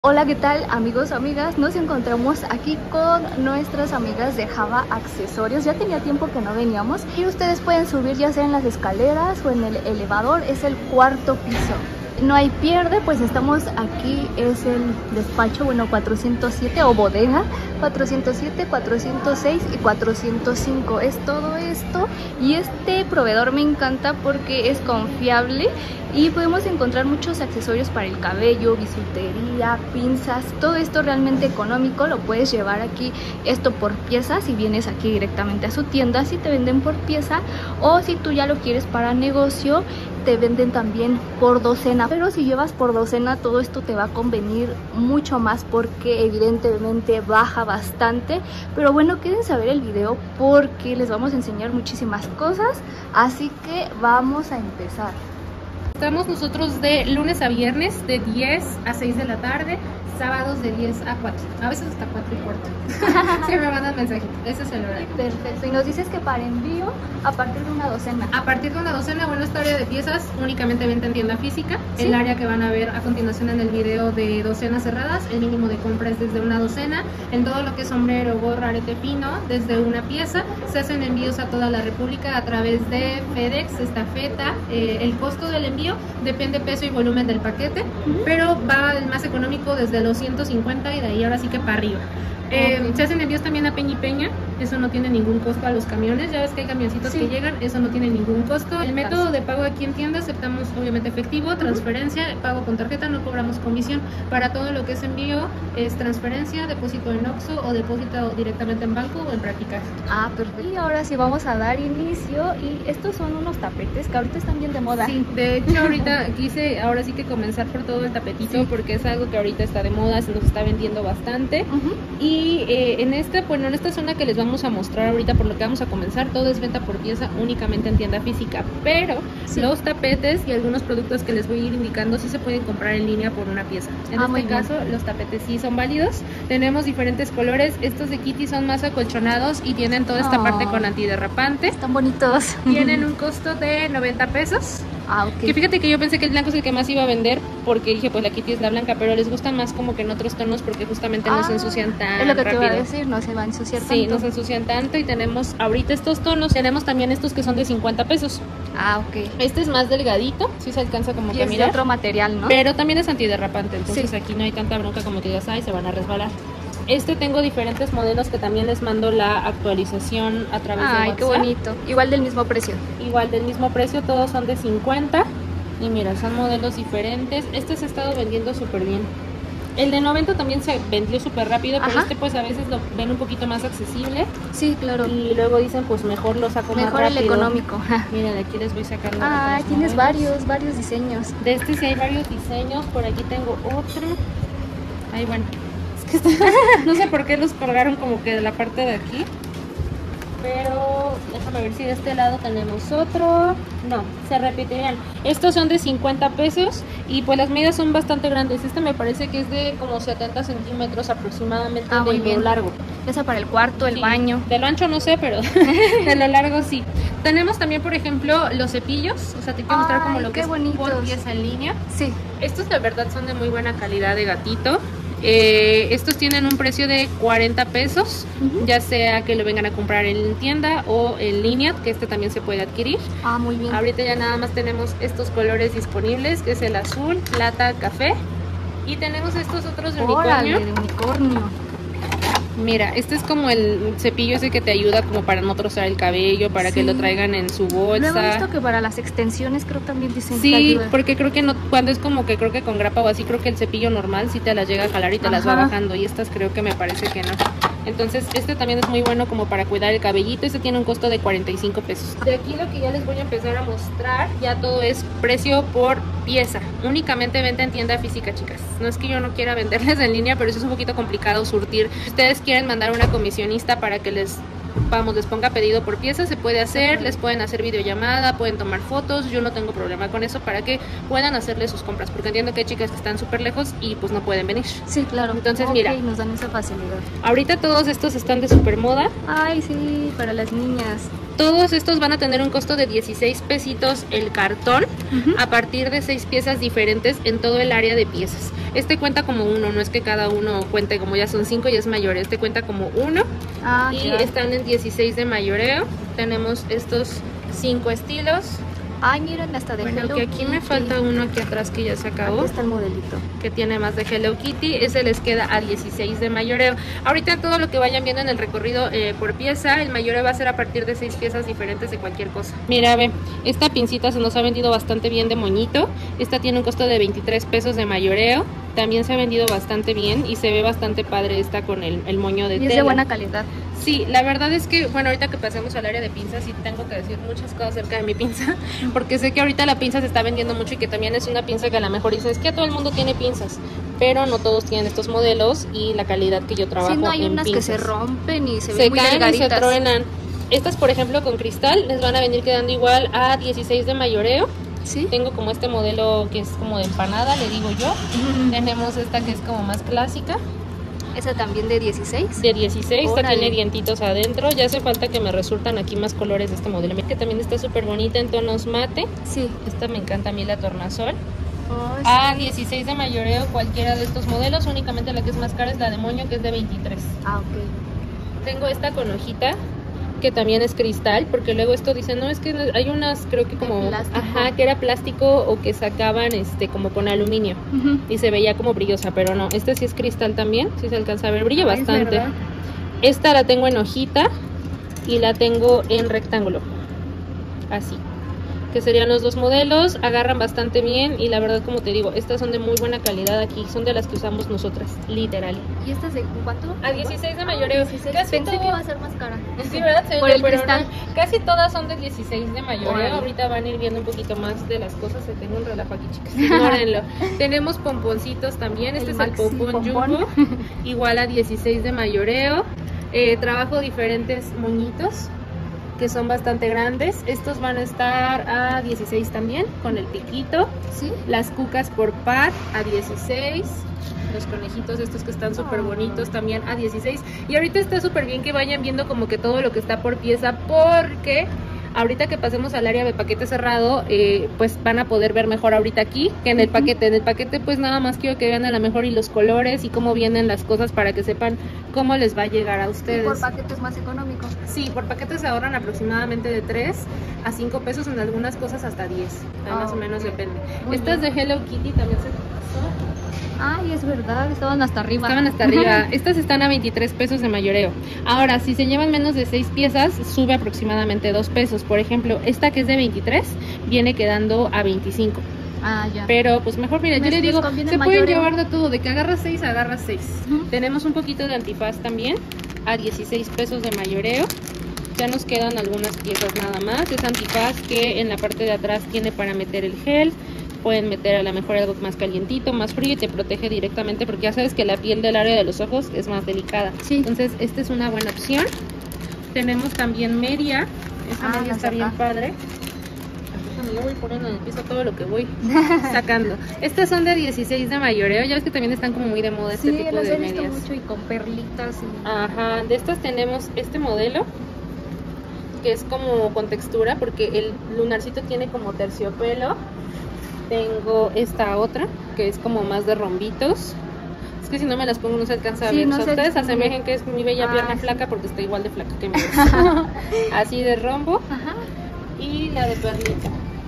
Hola, ¿qué tal amigos, amigas? Nos encontramos aquí con nuestras amigas de Java Accesorios. Ya tenía tiempo que no veníamos y ustedes pueden subir ya sea en las escaleras o en el elevador. Es el cuarto piso. No hay pierde, pues estamos aquí, es el despacho, bueno, 407 o bodega, 407, 406 y 405, es todo esto. Y este proveedor me encanta porque es confiable y podemos encontrar muchos accesorios para el cabello, bisutería, pinzas, todo esto realmente económico. Lo puedes llevar aquí esto por pieza, si vienes aquí directamente a su tienda, si te venden por pieza, o si tú ya lo quieres para negocio, te venden también por docena. Pero si llevas por docena, todo esto te va a convenir mucho más porque evidentemente baja bastante. Pero bueno, quédense a ver el video porque les vamos a enseñar muchísimas cosas, así que vamos a empezar. Estamos nosotros de lunes a viernes de 10 a 6 de la tarde, sábados de 10 a 4, a veces hasta 4 y cuarto. Sí, me mandan mensajitos, ese es el horario. Perfecto, y nos dices que para envío a partir de una docena. A partir de una docena, bueno, esta área de piezas únicamente venta en tienda física. ¿Sí? El área que van a ver a continuación en el video de docenas cerradas, el mínimo de compra es desde una docena. En todo lo que es sombrero, gorra, arete fino, desde una pieza. Se hacen envíos a toda la república a través de FedEx, estafeta. El costo del envío depende peso y volumen del paquete, pero va el más económico desde los 150 y de ahí ahora sí que para arriba. Se hacen envíos también a Peña y Peña, eso no tiene ningún costo a los camiones, ya ves que hay camioncitos que llegan, eso no tiene ningún costo. El método de pago aquí en tienda aceptamos obviamente efectivo, transferencia, pago con tarjeta, no cobramos comisión. Para todo lo que es envío es transferencia, depósito en Oxxo o depósito directamente en banco o en Práctica. Ah, perfecto. Y ahora sí vamos a dar inicio, y estos son unos tapetes que ahorita están bien de moda. Sí, de hecho ahorita quise ahora sí que comenzar por todo el tapetito, porque es algo que ahorita está de moda, se nos está vendiendo bastante. Y en esta zona que les vamos a mostrar ahorita, por lo que vamos a comenzar, todo es venta por pieza únicamente en tienda física, pero los tapetes y algunos productos que les voy a ir indicando sí se pueden comprar en línea por una pieza. En este caso los tapetes sí son válidos, tenemos diferentes colores. Estos de Kitty son más acolchonados y tienen toda esta parte con antiderrapante. Están bonitos. Tienen un costo de 90 pesos. Ah, ok. Que fíjate que yo pensé que el blanco es el que más iba a vender, porque dije, pues la Kitty es la blanca, pero les gusta más como que en otros tonos porque justamente no se ensucian tan rápido. Es lo que rápido. te iba a decir, no se va a ensuciar tanto. Sí, no se ensucian tanto. Y tenemos ahorita estos tonos, tenemos también estos que son de 50 pesos. Ah, ok. Este es más delgadito, sí se alcanza como que a mirar. Es de otro material, ¿no? Pero también es antiderrapante, entonces aquí no hay tanta bronca como que digas, ay, se van a resbalar. Tengo diferentes modelos que también les mando la actualización a través de WhatsApp. Ay, qué bonito. Igual del mismo precio. Igual del mismo precio, todos son de 50. Y mira, son modelos diferentes. Este se ha estado vendiendo súper bien. El de 90 también se vendió súper rápido, pero pues a veces lo ven un poquito más accesible. Sí, claro. Y luego dicen, pues mejor lo saco más rápido. Mejor el económico. Miren, aquí les voy sacando. Ah, tienes varios diseños. De este sí hay varios diseños. Por aquí tengo otro. Ay, bueno. Es que no sé por qué los colgaron como que de la parte de aquí. Pero déjame ver si de este lado tenemos otro. No, se repetirían. Estos son de 50 pesos y pues las medidas son bastante grandes. Este me parece que es de como 70 centímetros aproximadamente de lo largo. Esa para el cuarto, el baño. De lo ancho no sé, pero de lo largo sí. Tenemos también, por ejemplo, los cepillos. O sea, te quiero mostrar como lo que es por pieza en línea. Sí. Estos de verdad son de muy buena calidad de gatito. Estos tienen un precio de 40 pesos, ya sea que lo vengan a comprar en tienda o en línea, que este también se puede adquirir. Ah, muy bien. Ahorita ya nada más tenemos estos colores disponibles, que es el azul, plata, café. Y tenemos estos otros de unicornio. De unicornio. Mira, este es como el cepillo ese que te ayuda como para no trozar el cabello, para que lo traigan en su bolsa. Luego he visto que para las extensiones creo también dicen que sí, ayuda. porque creo que no, cuando es como que creo que con grapa o así, creo que el cepillo normal sí te las llega a jalar y te las va bajando, y estas creo que me parece que no. Entonces este también es muy bueno como para cuidar el cabellito. Este tiene un costo de 45 pesos. De aquí lo que ya les voy a empezar a mostrar, ya todo es precio por pieza. Únicamente venta en tienda física, chicas. No es que yo no quiera venderles en línea, pero eso es un poquito complicado surtir. Si ustedes quieren mandar una comisionista para que les ponga pedido por pieza, se puede hacer, les pueden hacer videollamada, pueden tomar fotos, yo no tengo problema con eso para que puedan hacerle sus compras, porque entiendo que hay chicas que están súper lejos y pues no pueden venir. Sí, claro. Entonces mira, nos dan esa facilidad. Ahorita todos estos están de súper moda. Ay, sí, para las niñas. Todos estos van a tener un costo de 16 pesitos el cartón. a partir de 6 piezas diferentes en todo el área de piezas. Este cuenta como uno, no es que cada uno cuente como ya son 5 y es mayor, este cuenta como uno. Y ya están en 16 de mayoreo. Tenemos estos 5 estilos. Ay, miren, hasta de Hello que aquí Kitty. me falta uno aquí atrás que ya se acabó. Aquí está el modelito. Que tiene más de Hello Kitty. Ese les queda a 16 de mayoreo. Ahorita todo lo que vayan viendo en el recorrido por pieza, el mayoreo va a ser a partir de 6 piezas diferentes de cualquier cosa. Mira, ve, esta pincita se nos ha vendido bastante bien de moñito. Esta tiene un costo de 23 pesos de mayoreo. También se ha vendido bastante bien y se ve bastante padre esta con el moño de tela. Y es de buena calidad. Sí, la verdad es que, bueno, ahorita que pasemos al área de pinzas, sí tengo que decir muchas cosas acerca de mi pinza, porque sé que ahorita la pinza se está vendiendo mucho y que también es una pinza que a lo mejor dices que todo el mundo tiene pinzas, pero no todos tienen estos modelos y la calidad que yo trabajo. Sí, no, hay en unas pinzas que se rompen y se ven muy caen y se delgaditas. truenan. Estas, por ejemplo, con cristal, les van a venir quedando igual a 16 de mayoreo. Sí. Tengo como este modelo que es como de empanada, le digo yo. Tenemos esta que es como más clásica. Esa también de 16. De 16, esta Órale. tiene dientitos adentro. Ya hace falta que me resultan aquí más colores de este modelo. Que también está súper bonita en tonos mate. Sí. Esta me encanta a mí, la tornasol. Oh, sí. A 16 de mayoreo cualquiera de estos modelos. Únicamente la que es más cara es la de moño, que es de 23. Ah, ok. Tengo esta con hojita, que también es cristal, porque luego esto dice, no, es que hay unas, creo que como, plástico. ajá, que era plástico o que sacaban como con aluminio y se veía como brillosa, pero no, este sí es cristal también, sí se alcanza a ver, brilla Ah, es bastante. verdad. Esta la tengo en hojita y la tengo en rectángulo, así, que serían los dos modelos, agarran bastante bien y la verdad, como te digo, estas son de muy buena calidad aquí, son de las que usamos nosotras, literal. ¿Y esta es de cuánto? A 16 de mayoreo. 16. Casi Pensé todo- que iba a ser más cara. Sí, ¿verdad? Por el Pero cristal. no, casi todas son de 16 de mayoreo. Órale. Ahorita van a ir viendo un poquito más de las cosas. Se tengo un relajo aquí, chicas. Ignórenlo. Tenemos pomponcitos también. Este El es el maxi pompón pompón. jumbo. Igual a 16 de mayoreo. Trabajo diferentes moñitos que son bastante grandes. Estos van a estar a 16 también, con el piquito. Sí. Las cucas por par a 16. Los conejitos estos que están súper bonitos también a 16. Y ahorita está súper bien que vayan viendo como que todo lo que está por pieza, porque ahorita que pasemos al área de paquete cerrado, pues van a poder ver mejor ahorita aquí que en el paquete. En el paquete pues nada más quiero que vean a lo mejor y los colores y cómo vienen las cosas para que sepan cómo les va a llegar a Y ustedes. por paquete es más económico. Sí, por paquete se ahorran aproximadamente de 3 a 5 pesos, en algunas cosas hasta 10. Más o menos depende. Muy Estas bien. de Hello Kitty también se pasó. Ay, es verdad, estaban hasta arriba. Estaban hasta arriba. Estas están a 23 pesos de mayoreo. Ahora, si se llevan menos de 6 piezas, sube aproximadamente 2 pesos. Por ejemplo, esta que es de 23 viene quedando a 25. Ah, ya. Pero pues mejor, mira, yo Les- le les digo, conviene se el pueden mayoreo. llevar de todo, de que agarras 6, agarras 6. Ujú. Tenemos un poquito de antifaz también, a 16 pesos de mayoreo. Ya nos quedan algunas piezas nada más. Es antifaz que en la parte de atrás tiene para meter el gel. Pueden meter a lo mejor algo más calientito, más frío y te protege directamente, porque ya sabes que la piel del área de los ojos es más delicada. Sí. Entonces esta es una buena opción. Tenemos también media. Esa media las está de bien acá. padre. Déjame, yo voy poniendo en el piso todo lo que voy sacando. Estas son de 16 de mayoreo. Ya ves que también están como muy de moda este Sí, tipo las de he visto medias. mucho y con perlitas. Y... Ajá, de estas tenemos este modelo que es como con textura, porque el lunarcito tiene como terciopelo. Tengo esta otra que es como más de rombitos. Es que si no me las pongo no se alcanza a Sí, ver. no O sea, se ustedes distingue. asemejen que es mi bella Ah, pierna sí. flaca, porque está igual de flaca que mi. Así de rombo. Ajá. Y la de perlita.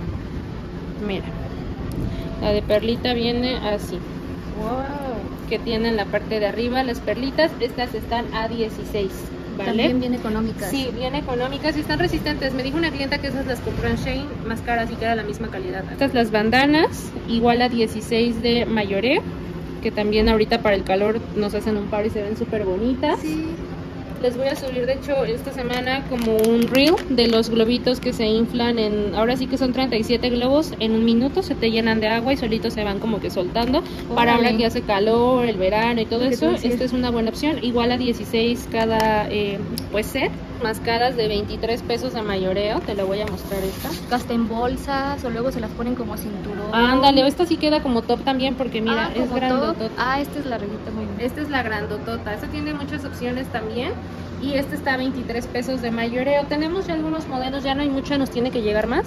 Mira, la de perlita viene así, Wow. que tiene en la parte de arriba las perlitas. Estas están a 16, ¿vale? También bien económicas. Sí, bien económicas y están resistentes. Me dijo una clienta que esas las compró en Shein, más caras y que era la misma calidad. Estas las bandanas, igual a 16 de mayoreo, que también ahorita para el calor nos hacen un par y se ven súper bonitas. Sí. Les voy a subir, de hecho, esta semana como un reel de los globitos que se inflan en... Ahora sí que son 37 globos, en un minuto se te llenan de agua y solitos se van como que soltando. Para ahora Órale. que hace calor, el verano y todo ¿Qué eso, tal si esta es? es una buena opción. Igual a 16 cada pues set. Más caras de 23 pesos de mayoreo. Te la voy a mostrar esta. Hasta en bolsas o luego se las ponen como cinturón. Ándale, esta sí queda como top también porque mira, es como grandotota. top. Ah, esta es la revista muy bien. Esta es la grandotota, esta tiene muchas opciones también. Y este está a 23 pesos de mayoreo. Tenemos ya algunos modelos, ya no hay mucho, nos tiene que llegar más.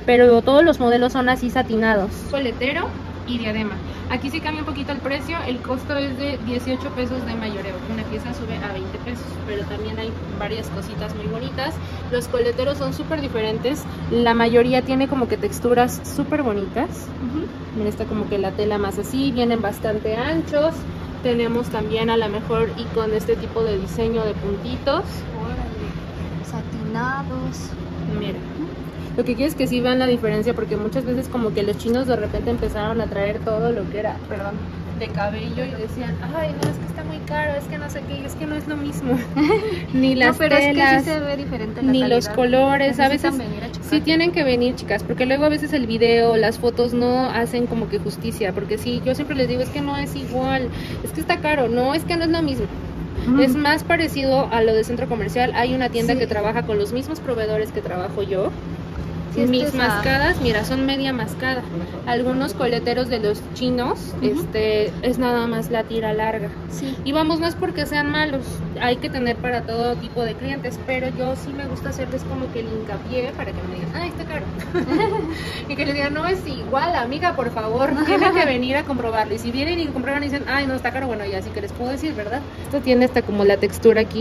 pero todos los modelos son así satinados. Coletero y diadema. Aquí sí cambia un poquito el precio, el costo es de 18 pesos de mayoreo, una pieza sube a 20 pesos, pero también hay varias cositas muy bonitas. Los coleteros son súper diferentes, la mayoría tiene como que texturas súper bonitas. Miren, está como que la tela más así, vienen bastante anchos. Tenemos también a lo mejor y con este tipo de diseño de puntitos. Órale, satinados. Mira. Lo que quiero es que sí vean la diferencia, porque muchas veces como que los chinos de repente empezaron a traer todo lo que era, perdón, de cabello y decían, ay, no, es que está muy caro, es que no sé qué, es que no es lo mismo. Ni las pero telas, es que sí se ve diferente la ni calidad. los colores, a veces a sí tienen que venir, chicas, porque luego a veces el video, las fotos no hacen como que justicia, porque sí, yo siempre les digo, es que no es igual, es que está caro, no, es que no es lo mismo. Es más parecido a lo de centro comercial. Hay una tienda que trabaja con los mismos proveedores que trabajo yo. Mis mascadas, mira, son media mascada. Algunos coleteros de los chinos, es nada más la tira larga. Y vamos, no es porque sean malos, hay que tener para todo tipo de clientes, pero yo sí me gusta hacerles como que el hincapié para que me digan, ay, está caro. Y que les digan, no es igual, amiga, por favor, tienen que venir a comprobarlo. Y si vienen y comprueban y dicen, ay, no, está caro, bueno, ya sí que les puedo decir, ¿verdad? Esto tiene hasta como la textura aquí.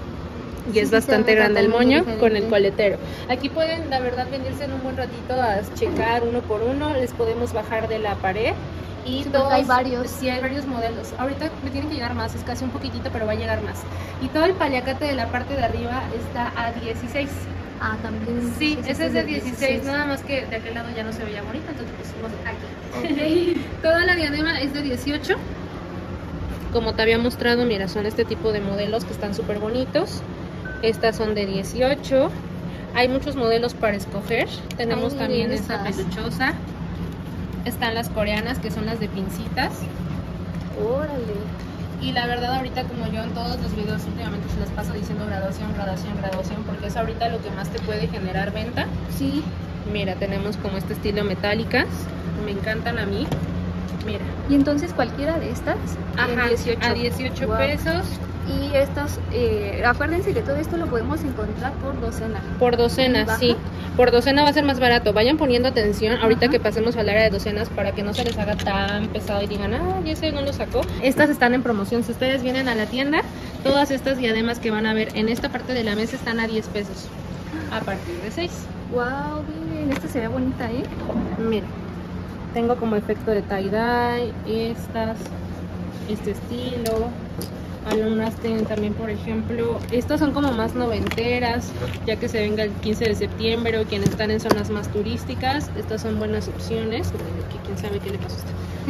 Y es bastante grande el moño con el coletero. Aquí pueden, la verdad, venirse en un buen ratito a checar uno por uno. Les podemos bajar de la pared. Y todos, hay varios. Sí, hay varios modelos. Ahorita me tienen que llegar más, es casi un poquitito, pero va a llegar más. Y todo el paliacate de la parte de arriba está a 16. Ah, también. Sí, ese es de 16, nada más que de aquel lado ya no se veía bonito, entonces pusimos aquí. Toda la diadema es de 18. Como te había mostrado, mira, son este tipo de modelos que están súper bonitos. Estas son de 18. Hay muchos modelos para escoger. Tenemos también esta peluchosa. Están las coreanas, que son las de pincitas. Órale. Y la verdad, ahorita, como yo en todos los videos últimamente se las paso diciendo graduación, graduación, graduación, porque es ahorita lo que más te puede generar venta. Sí. Mira, tenemos como este estilo metálicas. Me encantan a mí. Mira. Y entonces cualquiera de estas, ajá, a 18 pesos. Y estos, acuérdense que todo esto lo podemos encontrar por docena. Por docena, sí. Por docena va a ser más barato. Vayan poniendo atención ahorita que pasemos al área de docenas para que no se les haga tan pesado y digan, ah, ya ese no lo sacó. Estas están en promoción. Si ustedes vienen a la tienda, todas estas diademas que van a ver en esta parte de la mesa están a 10 pesos. A partir de 6. Wow, miren, esta se ve bonita, ¿eh? Mira, tengo como efecto de tie-dye, estas, este estilo. Algunas tienen también, por ejemplo, estas son como más noventeras, ya que se venga el 15 de septiembre o quienes están en zonas más turísticas. Estas son buenas opciones. ¿Quién sabe qué le pasó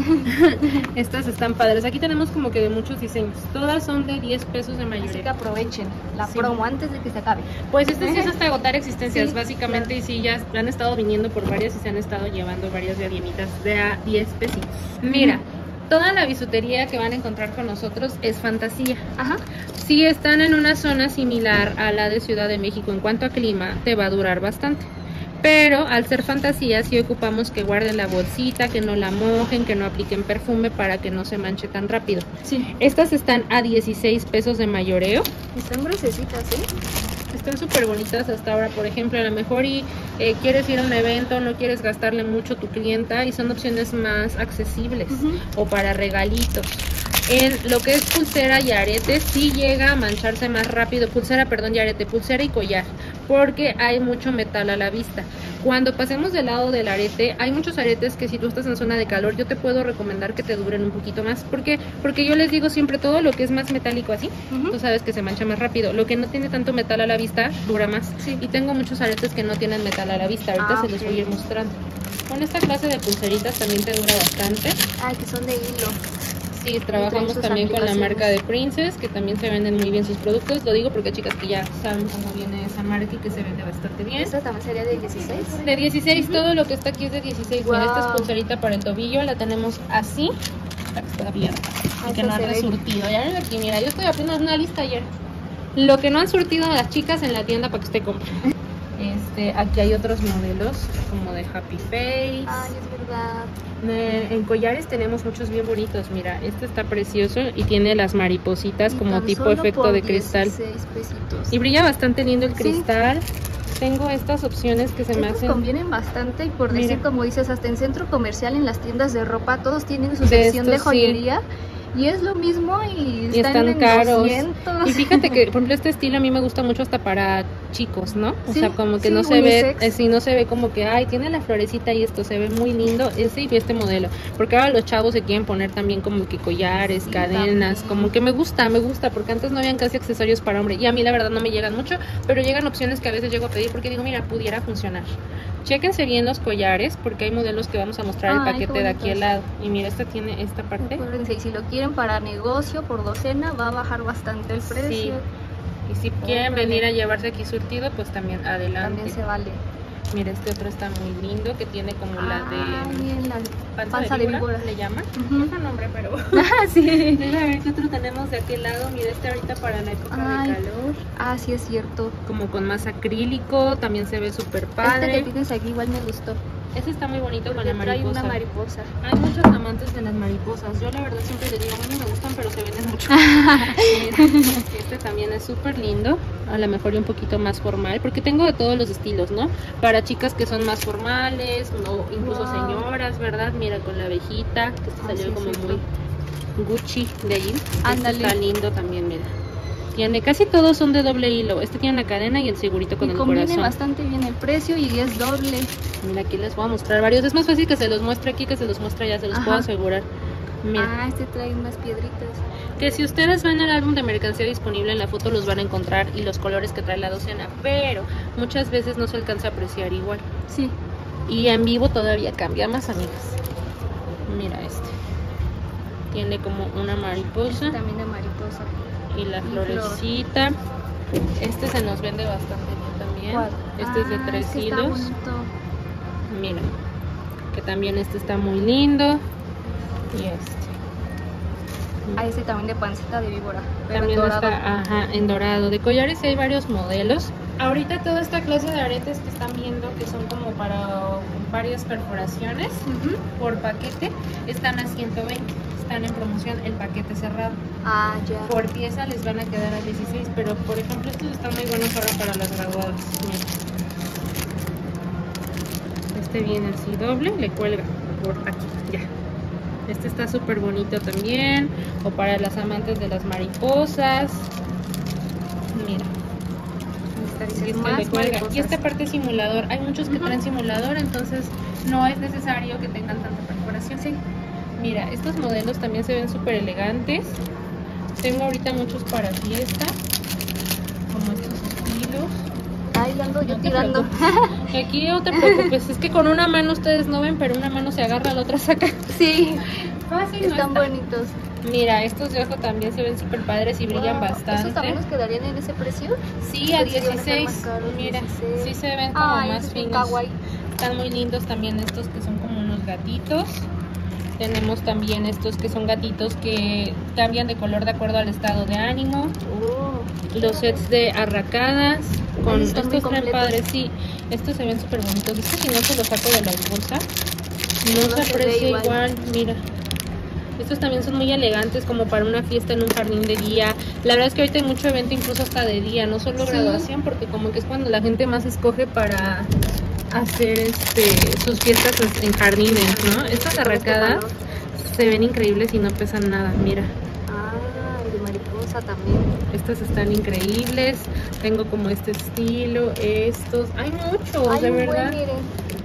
a usted? Estas están padres. Aquí tenemos como que de muchos diseños. Todas son de 10 pesos de mayoría. Así que aprovechen la promo antes de que se acabe. Pues este sí es hasta agotar existencias, básicamente. Claro. Y sí, ya han estado viniendo por varias y se han estado llevando varias diademitas de a 10 pesitos. Mira. Toda la bisutería que van a encontrar con nosotros es fantasía. Ajá. Si están en una zona similar a la de Ciudad de México en cuanto a clima, te va a durar bastante. Pero al ser fantasía sí ocupamos que guarden la bolsita, que no la mojen, que no apliquen perfume para que no se manche tan rápido. Sí. Estas están a 16 pesos de mayoreo. Están gruesecitas, ¿eh? Están súper bonitas hasta ahora. Por ejemplo, a lo mejor quieres ir a un evento, no quieres gastarle mucho a tu clienta y son opciones más accesibles o para regalitos. En lo que es pulsera y arete sí llega a mancharse más rápido. Pulsera y arete, pulsera y collar, porque hay mucho metal a la vista. Cuando pasemos del lado del arete, hay muchos aretes que si tú estás en zona de calor, yo te puedo recomendar que te duren un poquito más. ¿Por qué? Porque yo les digo siempre, todo lo que es más metálico así, tú sabes que se mancha más rápido. Lo que no tiene tanto metal a la vista, dura más. Sí. Y tengo muchos aretes que no tienen metal a la vista. Ahorita se los voy a ir mostrando. Con esta clase de pulseritas también te dura bastante. Ah, que son de hilo. Sí, trabajamos también con la marca de Princess, que también se venden muy bien sus productos. Lo digo porque chicas que ya saben cómo viene esa marca y que se vende bastante bien. ¿Esta también sería de 16? De 16, todo lo que está aquí es de 16. Wow. Mira, esta es pulserita para el tobillo, la tenemos así, para que esté abierta y que no han surtido. Ya ven aquí, mira, yo estoy apenas una lista ayer. Lo que no han surtido a las chicas en la tienda para que usted compre. Aquí hay otros modelos como de Happy Face. Ay, es verdad. En collares tenemos muchos bien bonitos. Mira, este está precioso y tiene las maripositas como tipo efecto de cristal. Pesitos. Y brilla bastante lindo el cristal. tengo estas opciones que se me Estos hacen... convienen bastante y por Mira. decir, como dices, hasta en centro comercial, en las tiendas de ropa, todos tienen su De sección de estos, sí. joyería. Y es lo mismo y están en caros. 200. Y fíjate que, por ejemplo, este estilo a mí me gusta mucho hasta para chicos, ¿no? O Sí, sea, como que sí, no se unisex. ve, así no se ve como que, ay, tiene la florecita y esto se ve muy lindo, ese y este modelo. Porque ahora los chavos se quieren poner también como que collares, Sí, cadenas, también. como que me gusta, porque antes no habían casi accesorios para hombre. Y a mí la verdad no me llegan mucho, pero llegan opciones que a veces llego a pedir porque digo, mira, pudiera funcionar. Chéquense bien los collares, porque hay modelos que vamos a mostrar el Ay, paquete qué de aquí al bonitos. lado. Y mira, esta tiene esta parte. Acuérdense, y si lo quieren para negocio, por docena, va a bajar bastante el precio. Sí. Y si quieren Órale. venir a llevarse aquí surtido, pues también adelante. También se vale. Mira, este otro está muy lindo, que tiene como la Ah, de bien, la panza de víbora, le llaman. Ujú. Otro nombre, pero... Ah, sí. Mira, a ver qué otro tenemos de aquel lado. Mira, este ahorita para la época Ay. de calor. Ah, sí, es cierto. Como con más acrílico, también se ve súper Este padre. que tienes aquí igual me gustó. Este está muy bonito Porque con la trae mariposa. una mariposa. Hay muchos amantes de las mariposas. Yo la verdad siempre les digo, a mí no me gustan, pero se venden mucho. Mira, este también es súper lindo. A lo mejor y un poquito más formal, porque tengo de todos los estilos, ¿no? Para chicas que son más formales, o incluso Wow. señoras, ¿verdad? Mira, con la abejita, que este salió sí, como es muy cierto. Gucci de ahí. Ándale. Este está lindo también, mira. Tiene, casi todos son de doble hilo. Este tiene una cadena y el segurito con Y el conviene corazón. bastante bien el precio y es doble. Mira, aquí les voy a mostrar varios. Es más fácil que se los muestre aquí que se los muestre allá, se los Ajá. puedo asegurar. Mira, Ah, este trae unas piedritas. que si ustedes ven el álbum de mercancía disponible en la foto los van a encontrar y los colores que trae la docena, pero muchas veces no se alcanza a apreciar igual. Sí. Y en vivo todavía cambia más, amigas. Mira este. Tiene como una mariposa También de mariposa. y la y flor. florecita. Este se nos vende bastante bien también. ¿Cuál? Este es de 3 este está hilos. bonito. Mira, que también este está muy lindo. Y este. Ah, ese también de pancita de víbora. Pero También dorado. está, ajá, en dorado. De collares hay varios modelos. Ahorita toda esta clase de aretes que están viendo, que son como para varias perforaciones Ujú. por paquete, están a 120. Están en promoción el paquete cerrado. Ah, ya. Por pieza les van a quedar a 16, pero por ejemplo estos están muy buenos ahora para las graduadas. Mira. Este viene así doble, le cuelga por aquí, ya. Este está súper bonito también, o para las amantes de las mariposas. Mira, Esta y dice es que más le cuelga. mariposas. Y esta parte es simulador, hay muchos que Ujú. traen simulador, entonces no es necesario que tengan tanta perforación. Sí. Mira, estos modelos también se ven súper elegantes. Tengo ahorita muchos para fiesta, como estos estilos. Ahí ando yo No te tirando. preocupes. Aquí no te preocupes, es que con una mano ustedes no ven, pero una mano se agarra, la otra saca. Sí, Fácil, no están está. bonitos. Mira, estos de ojo también se ven súper padres y brillan Wow, bastante. ¿esos también nos quedarían en ese precio? Sí, a Pensé que iban a estar 16. más caros, Mira, 16. sí se ven como Ay, más ese es un finos. kawaii. Están muy lindos también estos que son como unos gatitos. Tenemos también estos que son gatitos que cambian de color de acuerdo al estado de ánimo. Oh, Los sets de arracadas con Ay, están muy estos están completos. padres, sí. Estos se ven súper bonitos. Es que si no se los saco de la bolsa, no No se se ve aprecia igual. igual. Mira. Estos también son muy elegantes como para una fiesta en un jardín de día. La verdad es que ahorita hay mucho evento incluso hasta de día, no solo Sí. graduación, porque como que es cuando la gente más escoge para hacer sus fiestas en jardines, ¿no? Estas Con este arracadas calor. se ven increíbles y no pesan nada, mira. Ah, el de mariposa también. Estas están increíbles. Tengo como este estilo, estos. Hay muchos, Hay de un verdad. buen, miren.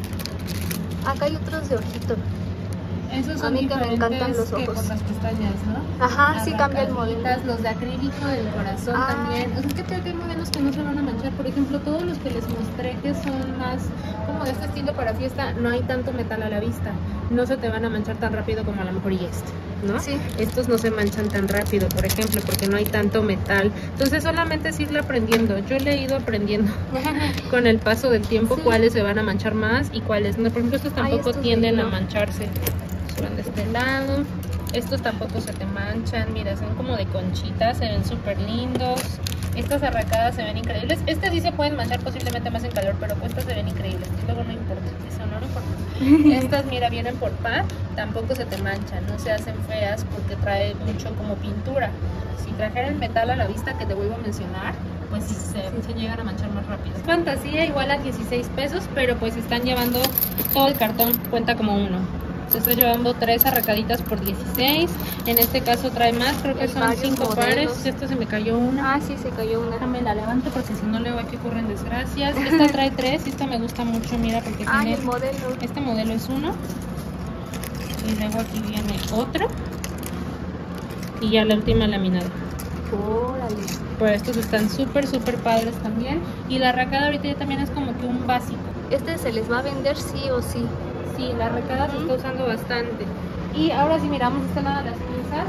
Acá hay otros de ojito. Esos A son mí que me encantan diferentes los que ojos. por las pestañas, ¿no? Ajá, sí cambia el modelo. Arracaditas, los de acrílico del corazón Ah. también. O sea, es que creo que hay modelos que no se van a manchar. Por ejemplo, todos los que les mostré que son más como de este estilo para fiesta, no hay tanto metal a la vista. No se te van a manchar tan rápido como a lo mejor y ¿no? Sí. Estos no se manchan tan rápido, por ejemplo, porque no hay tanto metal. Entonces solamente es irle aprendiendo. Yo le he ido aprendiendo con el paso del tiempo Sí. cuáles se van a manchar más y cuáles no. Por ejemplo, estos Ay, tampoco estos de tienden a hilo. mancharse. Se van de este lado. Estos tampoco se te manchan, mira, son como de conchita, se ven súper lindos. Estas arracadas se ven increíbles. Estas sí se pueden manchar posiblemente más en calor, pero estas se ven increíbles. Y luego no importa, eso no importa. Estas, mira, vienen por par, tampoco se te manchan, no se hacen feas porque trae mucho como pintura. Si trajera el metal a la vista, que te vuelvo a mencionar, pues sí se llegan a manchar más rápido. Fantasía igual a 16 pesos, pero pues están llevando todo el cartón, cuenta como uno. Estoy llevando 3 arracaditas por 16. En este caso trae más, creo que son 5 pares. Esta se me cayó una. Ah, sí, se cayó una. Déjame la levanto porque si no luego aquí ocurren desgracias. Esta trae 3 y esta me gusta mucho, mira, porque tiene... el modelo. Este modelo es uno. Y luego aquí viene otro. Y ya la última laminada. Órale. Pues estos están súper padres también. Y la arracada ahorita ya también es como que un básico. Este se les va a vender sí o sí. Sí, la arracada se está usando bastante. Y ahora si miramos esta nada las pinzas.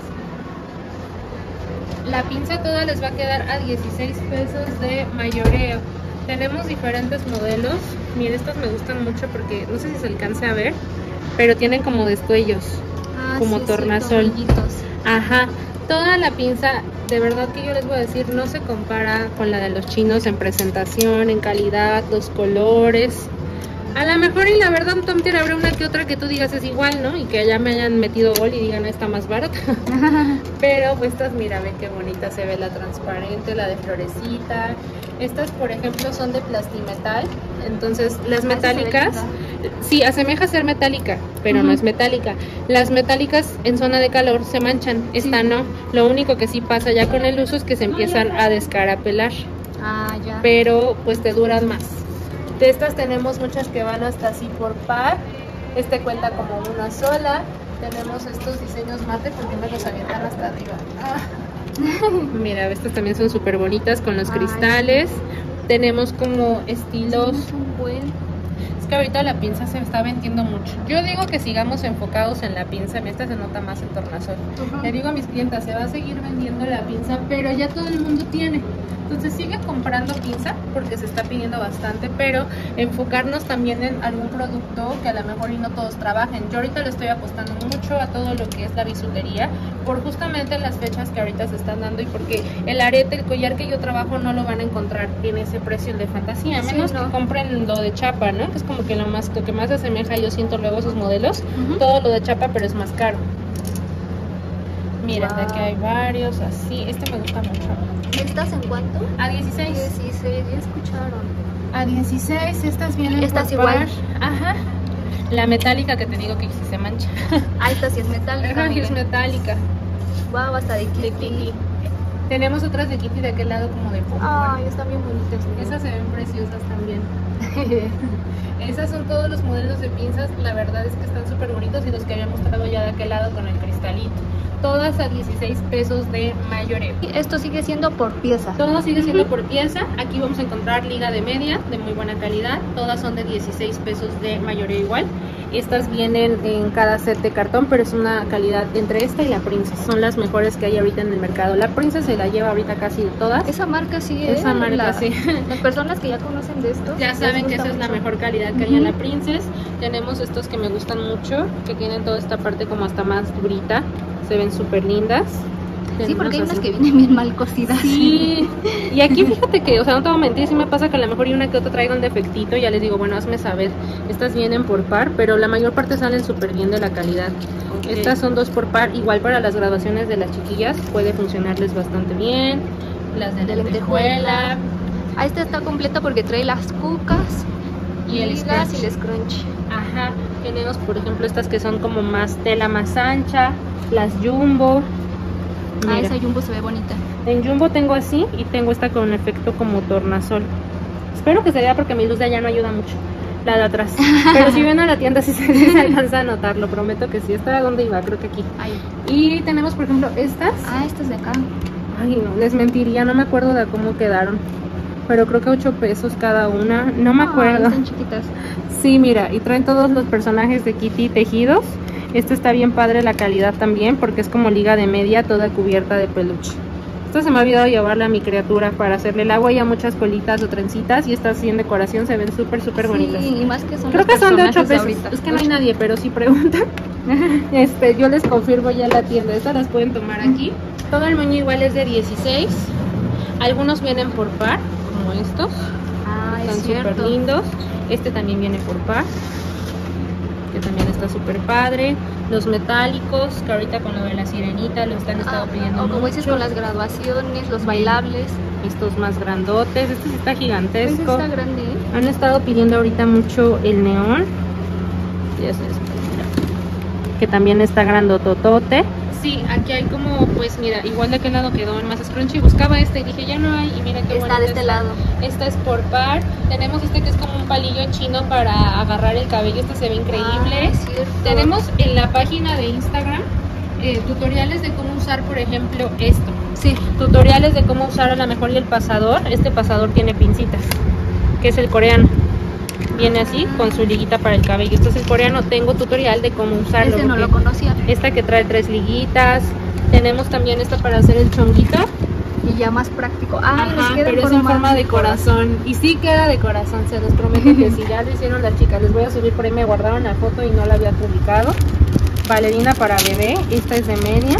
La pinza toda les va a quedar a 16 pesos de mayoreo. Tenemos diferentes modelos. Miren, estas me gustan mucho porque no sé si se alcance a ver, pero tienen como descuellos, como sí, tornasol. Sí, ajá. Toda la pinza, de verdad que yo les voy a decir, no se compara con la de los chinos en presentación, en calidad, los colores. A lo mejor y la verdad Tom Tier habrá una que otra que tú digas es igual, ¿no? Y que ya me hayan metido gol y digan está más barata. Pero pues estas, mira, ven qué bonita se ve la transparente, la de florecita. Estas, por ejemplo, son de plastimetal. Entonces, las metálicas, sí, asemeja ser metálica, pero no es metálica. Las metálicas en zona de calor se manchan, esta no. Lo único que sí pasa ya con el uso es que se empiezan a descarapelar. Ah, ya. Pero pues te duran más. De estas tenemos muchas que van hasta así por par. Este cuenta como una sola. Tenemos estos diseños mate porque me los avientan hasta arriba. Mira, estas también son súper bonitas con los cristales. Tenemos como estilos. Es que ahorita la pinza se está vendiendo mucho. Yo digo que sigamos enfocados en la pinza. Esta se nota más el tornasol. Le digo a mis clientas, se va a seguir vendiendo la pinza, pero ya todo el mundo tiene. Entonces sigue comprando pinza porque se está pidiendo bastante, pero enfocarnos también en algún producto que a lo mejor y no todos trabajen. Yo ahorita le estoy apostando mucho a todo lo que es la bisutería por justamente las fechas que ahorita se están dando y porque el arete, el collar que yo trabajo no lo van a encontrar en ese precio el de fantasía, a menos que compren lo de chapa, ¿no? Que es como que lo que más se asemeja, yo siento luego esos modelos, todo lo de chapa, pero es más caro. Miren, de aquí hay varios, así, este me gusta mucho. ¿Y estas en cuánto? A 16. 16, ya escucharon. A 16, estas vienen estas por igual. Par. Ajá. La metálica que te digo que sí se mancha. Ah, esta sí es metálica. Ajá, es metálica. Wow, hasta de Kitty. Tenemos otras de Kitty de aquel lado como de Pokémon. Ay, están bien bonitas. Esas se ven preciosas también. Esas son todos los modelos de pinzas, la verdad es que están súper bonitos y los que había mostrado ya de aquel lado con el cristalito. Todas a 16 pesos de mayoreo. Esto sigue siendo por pieza. Todo sigue siendo por pieza. Aquí vamos a encontrar liga de media de muy buena calidad. Todas son de 16 pesos de mayoreo igual. Estas vienen en cada set de cartón, pero es una calidad entre esta y la Princess. Son las mejores que hay ahorita en el mercado. La Princess se la lleva ahorita casi de todas. Esa marca sí, esa marca sí. Las personas que ya conocen de esto ya saben que esa es la mejor calidad que hay en la Princess. Tenemos estos que me gustan mucho, que tienen toda esta parte como hasta más durita. Se ven súper lindas. Sí, porque hay unas que vienen bien mal cocidas. Sí, y aquí fíjate que, o sea, no te voy a mentir, sí me pasa que a lo mejor y una que otra traiga un defectito, ya les digo, bueno, hazme saber. Estas vienen por par, pero la mayor parte salen súper bien de la calidad. Okay. Estas son 2 por par, igual para las graduaciones de las chiquillas, puede funcionarles bastante bien. Las de lentejuela. Ah, esta está completa porque trae las cucas y el scrunch. Y el scrunch. Ajá, tenemos por ejemplo estas que son como más tela más ancha, las jumbo. Mira. Ah, esa jumbo se ve bonita. En jumbo tengo así y tengo esta con efecto como tornasol. Espero que se vea porque mi luz de allá no ayuda mucho, la de atrás. Pero si ven a la tienda sí se alcanza a notar, lo prometo que sí. ¿Esta a dónde iba? Creo que aquí. Ahí. Y tenemos por ejemplo estas. Ah, estas de acá. Ay, no, les mentiría, no me acuerdo de cómo quedaron. Pero creo que 8 pesos cada una, no me acuerdo. Están chiquitas. Sí, mira, y traen todos los personajes de Kitty tejidos. Esta está bien padre la calidad también porque es como liga de media toda cubierta de peluche. Esta se me ha olvidado llevarla a mi criatura para hacerle el agua y a muchas colitas o trencitas, y estas sí en decoración se ven súper bonitas. Sí, y más que son creo que son de 8 pesos. Ahorita. Es que no hay nadie, pero sí preguntan. Yo les confirmo ya la tienda. Estas las pueden tomar aquí. Todo el moño igual es de 16. Algunos vienen por par, como estos. Están súper lindos. Este también viene por par, que también está súper padre. Los metálicos, que ahorita con lo de la sirenita lo están estado pidiendo. O como dices, con las graduaciones, los bailables. Estos más grandotes. Este sí está gigantesco. Este está grande, ¿eh? Han estado pidiendo ahorita mucho el neón. Ya se les puede mirar. Que también está grandototote. Sí, aquí hay como, pues mira, igual de aquel lado quedó en más scrunchy. Buscaba este y dije, ya no hay. Y mira qué bonito está de este lado. Esta es por par. Tenemos este que es como un palillo chino para agarrar el cabello. Este se ve increíble. Tenemos en la página de Instagram tutoriales de cómo usar, por ejemplo, esto. Sí. Tutoriales de cómo usar a lo mejor y el pasador. Este pasador tiene pincitas, que es el coreano. Viene así con su liguita para el cabello. Este es el coreano. Tengo tutorial de cómo usarlo. Este no lo conocía. Esta que trae 3 liguitas. Tenemos también esta para hacer el chonguito. Y ya más práctico. Pero es en forma de corazón. Y sí queda de corazón, se los prometo que sí. Ya lo hicieron las chicas. Les voy a subir por ahí. Me guardaron la foto y no la había publicado. Bailarina para bebé. Esta es de media.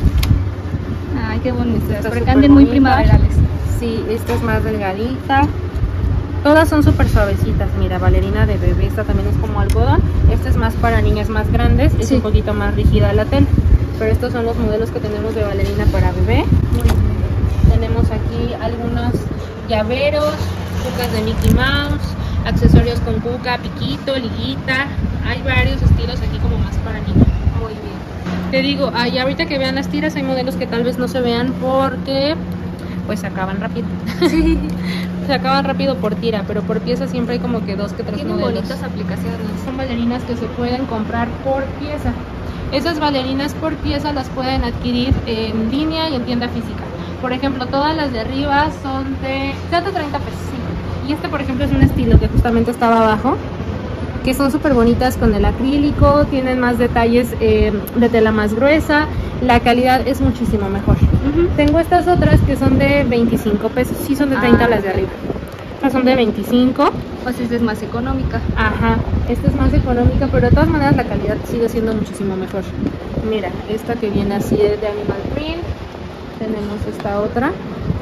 Ay, qué bonitas. Porque anden muy primaverales. Sí, esta es más delgadita. Todas son súper suavecitas. Mira, bailarina de bebé. Esta también es como algodón. Esta es más para niñas más grandes. Es un poquito más rígida la tela. Pero estos son los modelos que tenemos de bailarina para bebé. Muy bien. Tenemos aquí algunos llaveros, cucas de Mickey Mouse, accesorios con cuca, piquito, liguita. Hay varios estilos aquí como más para niños. Muy bien. Te digo, ahorita que vean las tiras hay modelos que tal vez no se vean porque pues se acaban rápido. Sí. Se acaban rápido por tira, pero por pieza siempre hay como que 2 que 3 Tienen modelos. bonitas aplicaciones. Son bailarinas que se pueden comprar por pieza. Esas bailarinas por pieza las pueden adquirir en línea y en tienda física. Por ejemplo, todas las de arriba son de 130 pesos. Sí. Y este, por ejemplo, es un estilo que justamente estaba abajo, que son súper bonitas con el acrílico, tienen más detalles de tela más gruesa, la calidad es muchísimo mejor. Tengo estas otras que son de 25 pesos, sí son de 30 las de arriba. Estas son de 25. Pues esta es más económica. Ajá, esta es más económica, pero de todas maneras la calidad sigue siendo muchísimo mejor. Mira, esta que viene así es de animal print. Tenemos esta otra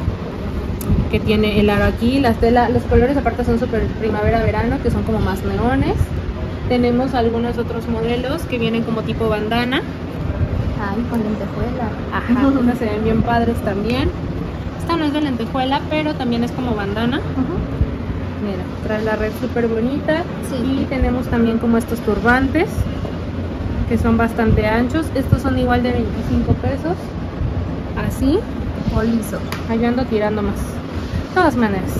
que tiene el aro aquí, las telas, los colores aparte son súper primavera-verano, que son como más neones. Tenemos algunos otros modelos que vienen como tipo bandana. Ay, con lentejuela. Ajá, unas se ven bien padres también. Esta no es de lentejuela, pero también es como bandana. Mira, trae la red súper bonita. Y tenemos también como estos turbantes, que son bastante anchos. Estos son igual de 25 pesos. Así. O liso. Allá ando tirando más. De todas maneras.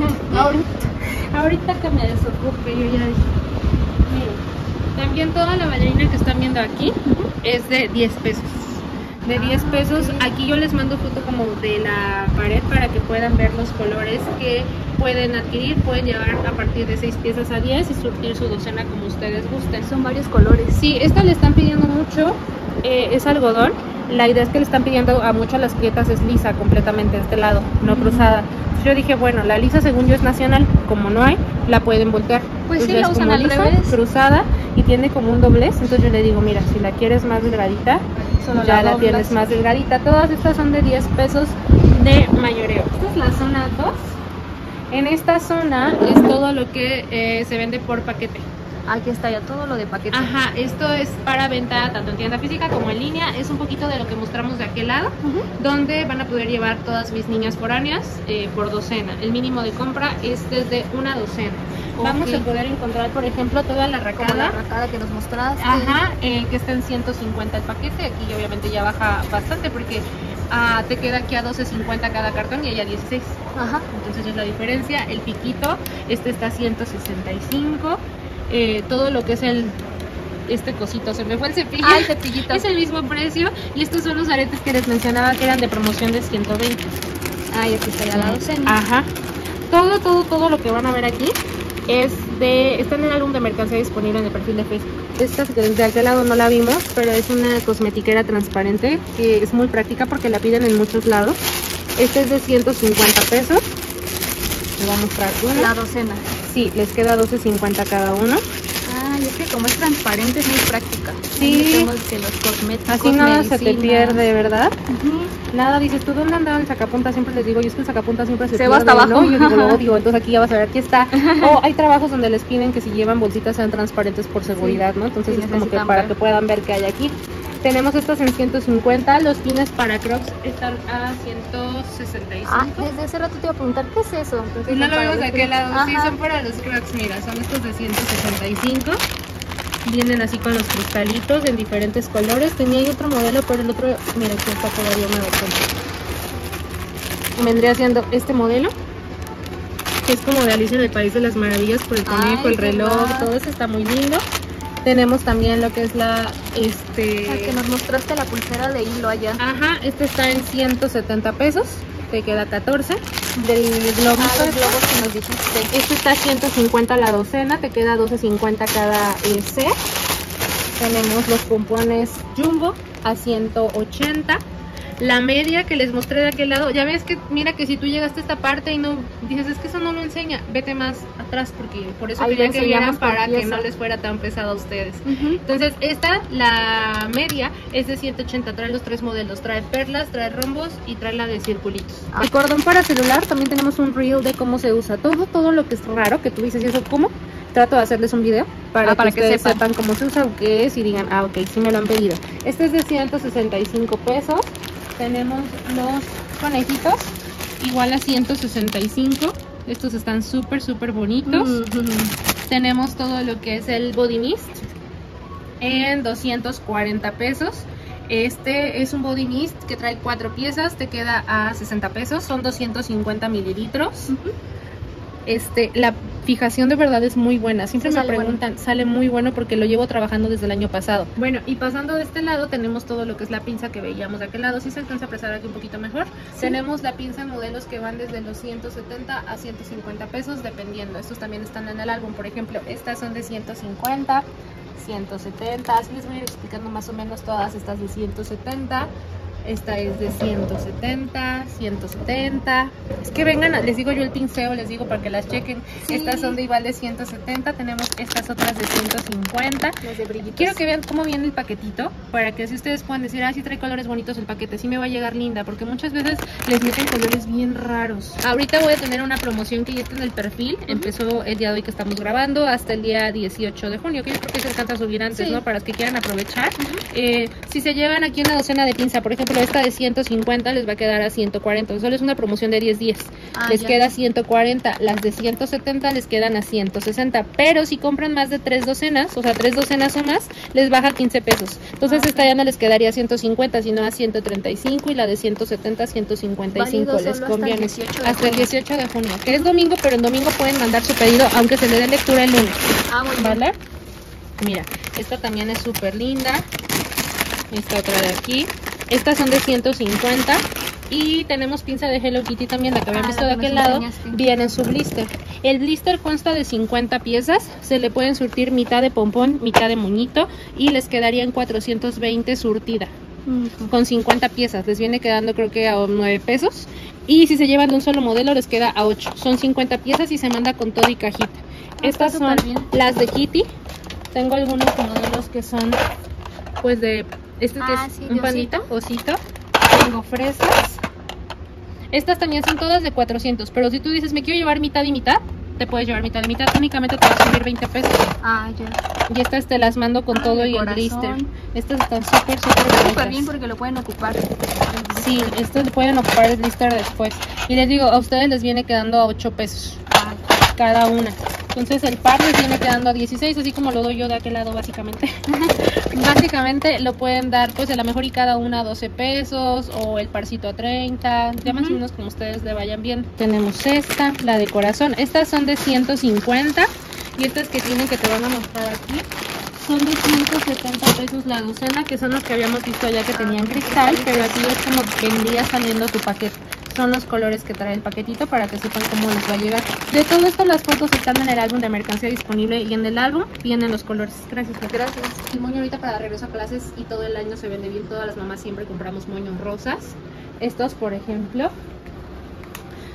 Ahorita que me desocupe, yo ya dije. Miren, también toda la bailarina que están viendo aquí es de 10 pesos. De 10 pesos. Aquí yo les mando foto como de la pared para que puedan ver los colores que pueden adquirir. Pueden llevar a partir de 6 piezas a 10 y surtir su docena como ustedes gusten. Son varios colores. Sí, esta le están pidiendo mucho. Es algodón. La idea es que le están pidiendo a muchas las grietas es lisa completamente de este lado, no cruzada. Yo dije, bueno, la lisa según yo es nacional, como no hay, la pueden voltear. Pues entonces sí, la usan al revés. Cruzada y tiene como un doblez, entonces yo le digo, mira, si la quieres más delgadita, solo ya la tienes más delgadita. Todas estas son de 10 pesos de mayoreo. Esta es la zona 2. En esta zona es todo lo que se vende por paquete. Aquí está ya todo lo de paquete. Ajá, esto es para venta tanto en tienda física como en línea. Es un poquito de lo que mostramos de aquel lado, donde van a poder llevar todas mis niñas foráneas por docena. El mínimo de compra es desde una docena. Vamos a poder encontrar, por ejemplo, toda la racada. Como la racada que nos mostraste. Ajá, que está en 150 el paquete. Aquí obviamente ya baja bastante porque te queda aquí a 12.50 cada cartón y allá 16. Ajá. Entonces es la diferencia. El piquito, este está a 165. Todo lo que es este cosito, se me fue el cepillo. Ah, el cepillito. Es el mismo precio. Y estos son los aretes que les mencionaba que eran de promoción de 120. Ay, aquí está ya la docena. Ajá. Todo lo que van a ver aquí está en el álbum de mercancía disponible en el perfil de Facebook. Esta de aquel lado no la vimos, pero es una cosmetiquera transparente que es muy práctica porque la piden en muchos lados. Esta es de 150 pesos. Les voy a mostrar una. La docena. Sí, les queda 12.50 cada uno. Ay, y es que como es transparente es muy práctica. Sí. Tenemos que los cosméticos, así nada se te medicinas. pierde, ¿verdad? Ujú. Nada, dices, ¿tú dónde andaba el sacapunta? Siempre les digo, yo es que el sacapunta siempre se Se pierde, va hasta abajo. ¿no? Yo digo, lo odio, entonces aquí ya vas a ver, aquí está. O hay trabajos donde les piden que si llevan bolsitas sean transparentes por seguridad, ¿no? Entonces Sí, es como que necesitan para ver. que puedan ver qué hay aquí. Tenemos estos en 150, los pines para Crocs están a 165. Ah, desde hace rato te iba a preguntar, ¿qué es eso? Y no lo vemos de aquel lado, sí, Ajá. son para los Crocs, mira, son estos de 165. Vienen así con los cristalitos en diferentes colores. Tenía ahí otro modelo, pero el otro, mira, aquí está todavía una versión. Vendría siendo este modelo, que es como de Alicia en el País de las Maravillas, por el conejo, Ay, el reloj, ¿verdad? todo eso está muy lindo. Tenemos también lo que es la, Que nos mostraste la pulsera de hilo allá. ajá, este está en 170 pesos, te queda 14. Del globito, Los globos que nos dijiste. este está a 150 la docena, te queda 12.50 cada set. Tenemos los pompones Jumbo a 180. La media que les mostré de aquel lado, ya ves que, mira que si tú llegaste a esta parte y no dices, es que eso no lo enseña, vete más atrás, porque por eso Ahí quería lo que vieran enseñamos por para que pieza. no les fuera tan pesado a ustedes. Ujú. Entonces esta, la media, es de 180, trae los tres modelos, trae perlas, trae rombos y trae la de circulitos. El cordón para celular, también tenemos un reel de cómo se usa, todo lo que es raro, que tú dices, ¿y eso cómo? Trato de hacerles un video para que ustedes sepan cómo se usa o qué es y digan, ah, ok, sí me lo han pedido. Este es de 165 pesos. Tenemos los conejitos, igual a 165. Estos están súper bonitos. Tenemos todo lo que es el body mist en 240 pesos. Este es un body mist que trae 4 piezas, te queda a 60 pesos, son 250 mililitros. La fijación de verdad es muy buena. Siempre Sí, me sale preguntan, bueno. sale muy bueno porque lo llevo trabajando desde el año pasado. Bueno, y pasando de este lado tenemos todo lo que es la pinza que veíamos de aquel lado. Si se alcanza a apreciar aquí un poquito mejor. Sí. Tenemos la pinza en modelos que van desde los 170 a 150 pesos dependiendo. Estos también están en el álbum. Por ejemplo, estas son de 150, 170. Así les voy a ir explicando más o menos todas estas de 170. Esta es de 170, 170. Es que vengan, les digo yo el pinceo, les digo para que las chequen. Sí. Estas son de igual de 170. Tenemos estas otras de 150. Las de brillitos. Quiero que vean cómo viene el paquetito, para que así ustedes puedan decir, ah, sí trae colores bonitos el paquete, sí me va a llegar linda, porque muchas veces les meten colores bien raros. Ahorita voy a tener una promoción que ya está en el perfil, empezó el día de hoy que estamos grabando, hasta el día 18 de junio, que yo creo que se alcanza a subir antes, Sí. ¿no? Para los que quieran aprovechar. Si se llevan aquí una docena de pinza, por ejemplo, esta de 150 les va a quedar a 140, solo es una promoción de 10 días. Les ya. queda 140, las de 170 les quedan a 160, pero si compran más de 3 docenas, o sea 3 docenas o más, les baja 15 pesos. Entonces esta ya no les quedaría a 150, sino a 135, y la de 170 155. Válido Les solo conviene hasta el 18 de hasta el junio. 18 de junio, que es domingo, pero en domingo pueden mandar su pedido aunque se le dé lectura el lunes. Muy bien. ¿Vale? Mira, esta también es súper linda. Esta otra de aquí. Estas son de 150. Y tenemos pinza de Hello Kitty también, la que habían visto la de que nos aquel lado. enseñaste. Viene en su blister. El blister consta de 50 piezas. Se le pueden surtir mitad de pompón, mitad de moñito. Y les quedaría en 420 surtida. Con 50 piezas. Les viene quedando creo que a 9 pesos. Y si se llevan de un solo modelo les queda a 8. Son 50 piezas y se manda con todo y cajita. Estas son súper bien. las de Kitty. Tengo algunos modelos que son pues de este que es Sí, un de pandita, osito. Tengo fresas. Estas también son todas de 400, pero si tú dices me quiero llevar mitad y mitad, te puedes llevar mitad y mitad, únicamente te va a subir 20 pesos. Ya. Y estas te las mando con todo de y el corazón. blister. Estas están súper Súper bonitas. bien porque lo pueden ocupar. Sí, estos pueden ocupar el blister después. Y les digo, a ustedes les viene quedando a 8 pesos cada una. Entonces el par les viene quedando a 16, así como lo doy yo de aquel lado básicamente. Básicamente lo pueden dar pues a lo mejor y cada una a 12 pesos o el parcito a 30, ya más o menos como ustedes le vayan bien. Tenemos esta, la de corazón. Estas son de 150 y estas que tienen que te van a mostrar aquí son de 170 pesos la docena, que son los que habíamos visto allá que tenían cristal, pero aquí es como vendría saliendo tu paquete. Son los colores que trae el paquetito para que sepan cómo les va a llegar. De todo esto las fotos están en el álbum de mercancía disponible y en el álbum vienen los colores. Gracias, Flaca. Gracias. El moño ahorita para regreso a clases y todo el año se vende bien. Todas las mamás siempre compramos moños rosas. Estos, por ejemplo,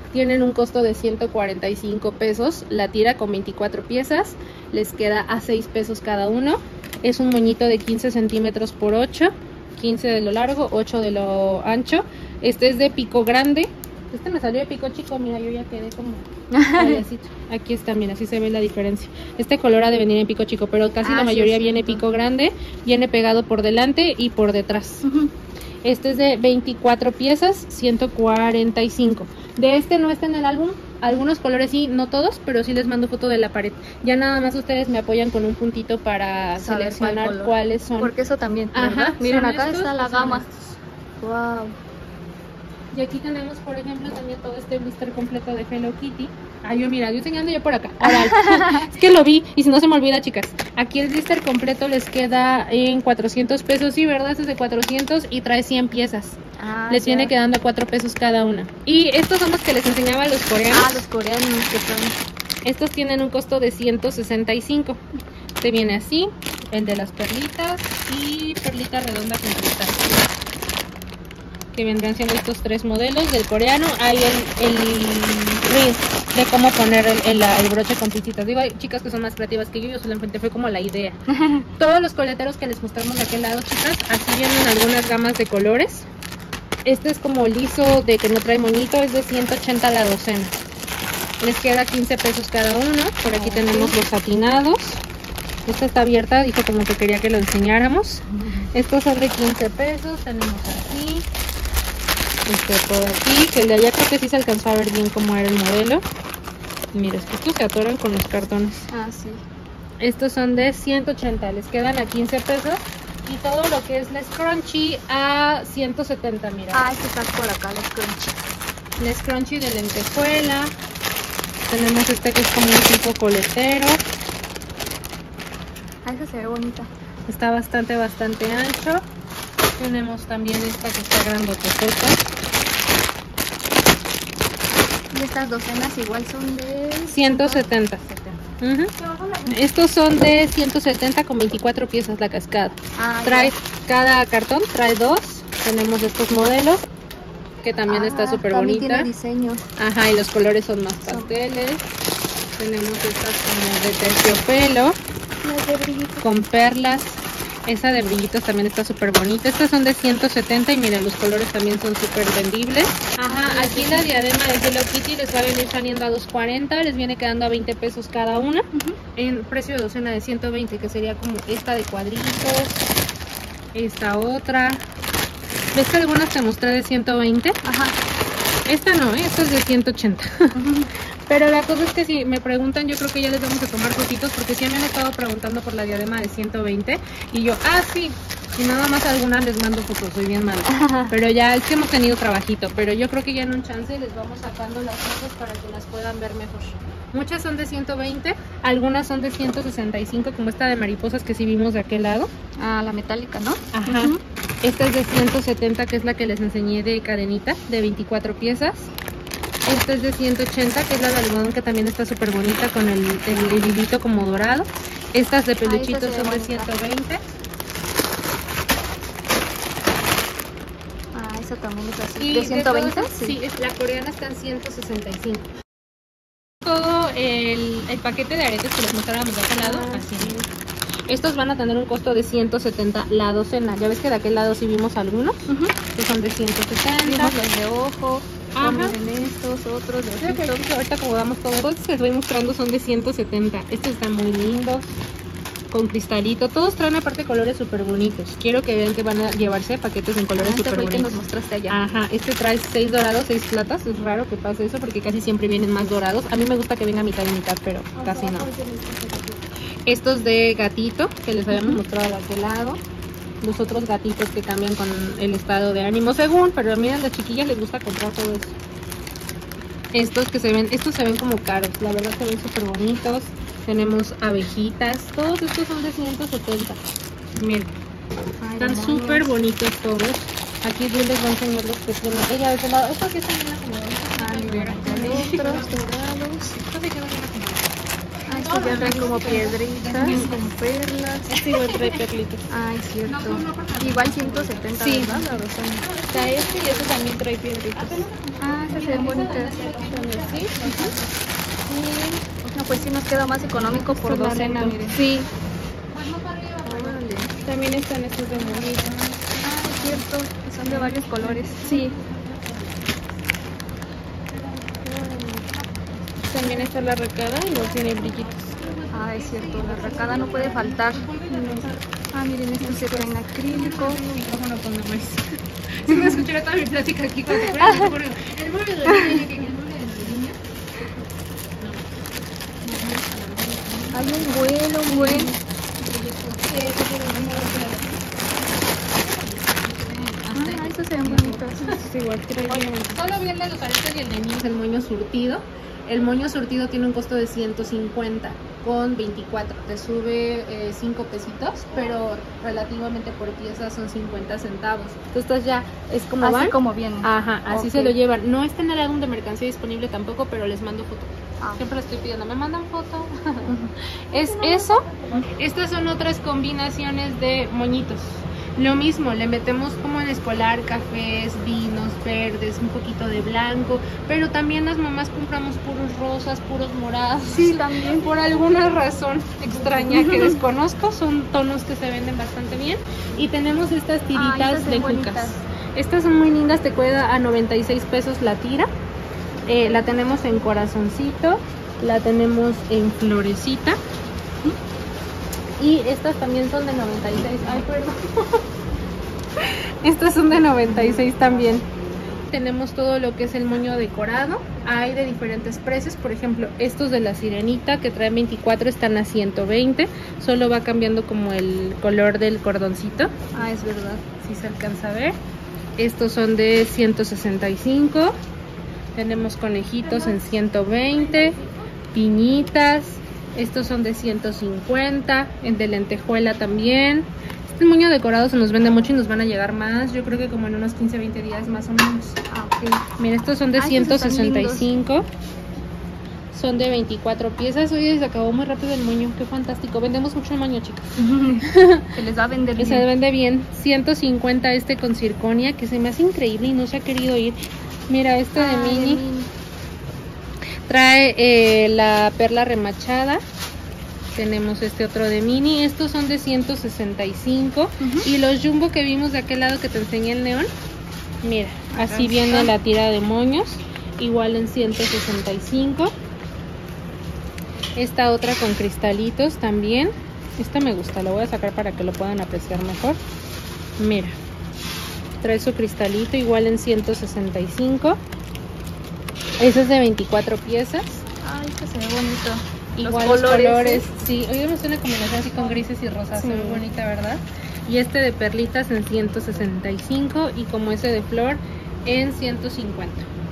Tienen un costo de 145 pesos la tira con 24 piezas. Les queda a 6 pesos cada uno. Es un moñito de 15 centímetros por 8, 15 de lo largo, 8 de lo ancho. Este es de pico grande. Este me salió de pico chico, mira, yo ya quedé como payasito. Aquí está, mira, así se ve la diferencia. Este color ha de venir en pico chico, pero casi la mayoría viene pico grande. Viene pegado por delante y por detrás. Este es de 24 piezas, 145. De este no está en el álbum. Algunos colores sí, no todos, pero sí les mando foto de la pared. Ya nada más ustedes me apoyan con un puntito para seleccionar cuáles son. Porque eso también, ¿verdad? Ajá, miren, acá está la gama. Wow. Y aquí tenemos, por ejemplo, también todo este blister completo de Hello Kitty. Yo mira, yo enseñando yo por acá. Ahora, es que lo vi y si no se me olvida, chicas. Aquí el blister completo les queda en 400 pesos. Sí, ¿verdad? Este es de 400 y trae 100 piezas. Les viene quedando 4 pesos cada una. Y estos son los que les enseñaba a los coreanos. Los coreanos que son. Estos tienen un costo de 165. Te viene así, el de las perlitas y perlita redonda con cristal. Que vendrán siendo estos 3 modelos del coreano. Hay el reel de cómo poner el broche con pisitas. Digo, hay chicas que son más creativas que yo solamente fue como la idea. Todos los coleteros que les mostramos de aquel lado, chicas, aquí vienen algunas gamas de colores. Este es como liso de que no trae moñito, es de 180 la docena. Les queda 15 pesos cada uno. Por aquí tenemos los satinados. Esta está abierta, dijo como que quería que lo enseñáramos. Estos son de 15 pesos. Tenemos aquí. Por aquí, que el de allá creo que sí se alcanzó a ver bien cómo era el modelo. Mira, estos se atoran con los cartones. Sí. Estos son de 180, les quedan a 15 pesos. Y todo lo que es la scrunchie a 170, mira. Este está por acá, la scrunchie. La scrunchie de lentejuela. Tenemos este que es como un tipo coletero. Esta se ve bonita. Está bastante ancho. Tenemos también esta que está grandototota. Y estas docenas igual son de 170. Estos son de 170 con 24 piezas la cascada. Trae cada cartón, trae 2. Tenemos estos modelos que también está súper bonita. Tiene diseño. Y los colores son más pasteles. Tenemos estas como de terciopelo con perlas. Esa de brillitos también está súper bonita. Estas son de 170 y miren, los colores también son súper vendibles. Aquí la diadema de Hello Kitty les va a venir saliendo a 2.40. Les viene quedando a 20 pesos cada una. En precio de docena de 120, que sería como esta de cuadritos. Esta otra. ¿Ves que algunas te mostré de 120? Esta no, esta es de 180. Pero la cosa es que si me preguntan, yo creo que ya les vamos a tomar fotitos, porque sí me han estado preguntando por la diadema de 120 y yo, sí, y nada más algunas les mando fotos, soy bien mala. Pero ya es que hemos tenido trabajito, pero yo creo que ya en un chance les vamos sacando las fotos para que las puedan ver mejor. Muchas son de 120, algunas son de 165, como esta de mariposas que sí vimos de aquel lado. La metálica, ¿no? Esta es de 170, que es la que les enseñé de cadenita, de 24 piezas. Esta es de 180, que es la de algodón, que también está súper bonita con el hilito como dorado. Estas de peluchitos son de 120. Esa también es así. ¿De 120? Sí, la coreana está en 165. Todo el paquete de aretes que les mostráramos de aquel lado, así. Estos van a tener un costo de 170 la docena. Ya ves que de aquel lado sí vimos algunos, que son de 170. Vimos los de ojo. Miren estos, otros de ojitos. Ahorita acomodamos todos. Estos que les voy mostrando son de 170. Estos están muy lindos, con cristalito. Todos traen aparte colores súper bonitos. Quiero que vean que van a llevarse paquetes en colores súper bonitos. Que nos mostraste allá. Este trae 6 dorados, 6 platas. Es raro que pase eso porque casi siempre vienen más dorados. A mí me gusta que venga mitad y mitad, pero casi no. Estos de gatito, que les habíamos mostrado de aquel lado. Los otros gatitos que cambian con el estado de ánimo según, pero miren, a las chiquillas les gusta comprar todo eso. Estos que se ven como caros, la verdad se ven súper bonitos. Tenemos abejitas, todos estos son de 170. Miren, están súper bonitos todos. Aquí les va a enseñar los que tienen. Ella de ese lado, estos que están bien acomodados. Otros dorados. Estos se quedan bien acomodados. Ah, estos ya traen como piedritas, como perlas. Este igual trae perlitas. Ah, es cierto. Igual 170, Sí. ¿verdad? La docena. Está este y este también trae piedritas. Ah, esas se ven bonitas. Sí. No, pues sí nos queda más económico por Son docena, barato. miren. Sí. Órale. También están estos de monito. Ah, es cierto, que son de varios colores. Sí. También está la recada y no tiene brillitos. Ah, es cierto, la racada no puede faltar. Ah, miren, estos se traen acrílico. ¿Cómo no ponemos eso? Si me escuchara toda mi plática aquí cuando te pones el mueble de la niña. Hay un buen. Ah, esos se ven bonitos. Sí, igual trae bien. Solo vienen los aretes y el de niños, el moño surtido. El moño surtido tiene un costo de 150 con 24. Te sube 5 pesitos, pero relativamente por pieza son 50 centavos. Entonces ya es como Así van. como vienen. Ajá, así Ok. se lo llevan. No está en el álbum de mercancía disponible tampoco, pero les mando foto. Ah. Siempre les estoy pidiendo, ¿me mandan foto? Es eso. Estas son otras combinaciones de moñitos. Lo mismo, le metemos como en escolar cafés, vinos, verdes, un poquito de blanco, pero también las mamás compramos puros rosas, puros morados. Sí, también. Por alguna razón extraña que desconozco, son tonos que se venden bastante bien. Y tenemos estas tiritas estas son de bonitas. cucas. Estas son muy lindas, te cuesta a 96 pesos la tira. La tenemos en corazoncito, la tenemos en florecita. Y estas también son de 96. Ay, perdón. Estas son de 96 también. Tenemos todo lo que es el moño decorado. Hay de diferentes precios. Por ejemplo, estos de la sirenita que traen 24 están a 120. Solo va cambiando como el color del cordoncito. Ah, es verdad. Si se alcanza a ver. Estos son de 165. Tenemos conejitos en 120. Piñitas. Estos son de 150, el de lentejuela también. Este moño decorado se nos vende mucho y nos van a llegar más. Yo creo que como en unos 15-20 días más o menos. Ah, ok. Mira, estos son de Ay, estos están 165. Son de 24 piezas. Oye, se acabó muy rápido el moño. Qué fantástico. Vendemos mucho el moño, chicos. Se les va a vender Que bien. se vende bien. 150 este con circonia, que se me hace increíble y no se ha querido ir. Mira, este de Ah, mini. Trae la perla remachada. Tenemos este otro de mini. Estos son de 165. Y los jumbo que vimos de aquel lado que te enseñé el neón. Mira, así Acá viene está. la tira de moños. Igual en 165. Esta otra con cristalitos también. Esta me gusta, la voy a sacar para que lo puedan apreciar mejor. Mira, trae su cristalito igual en 165. Ese es de 24 piezas. Ay, este se ve bonito. Igual los los colores. colores. Sí, hoy me suena una combinación así con grises y rosas. Sí. Se ve bonita, ¿verdad? Y este de perlitas en 165 y como ese de flor en 150.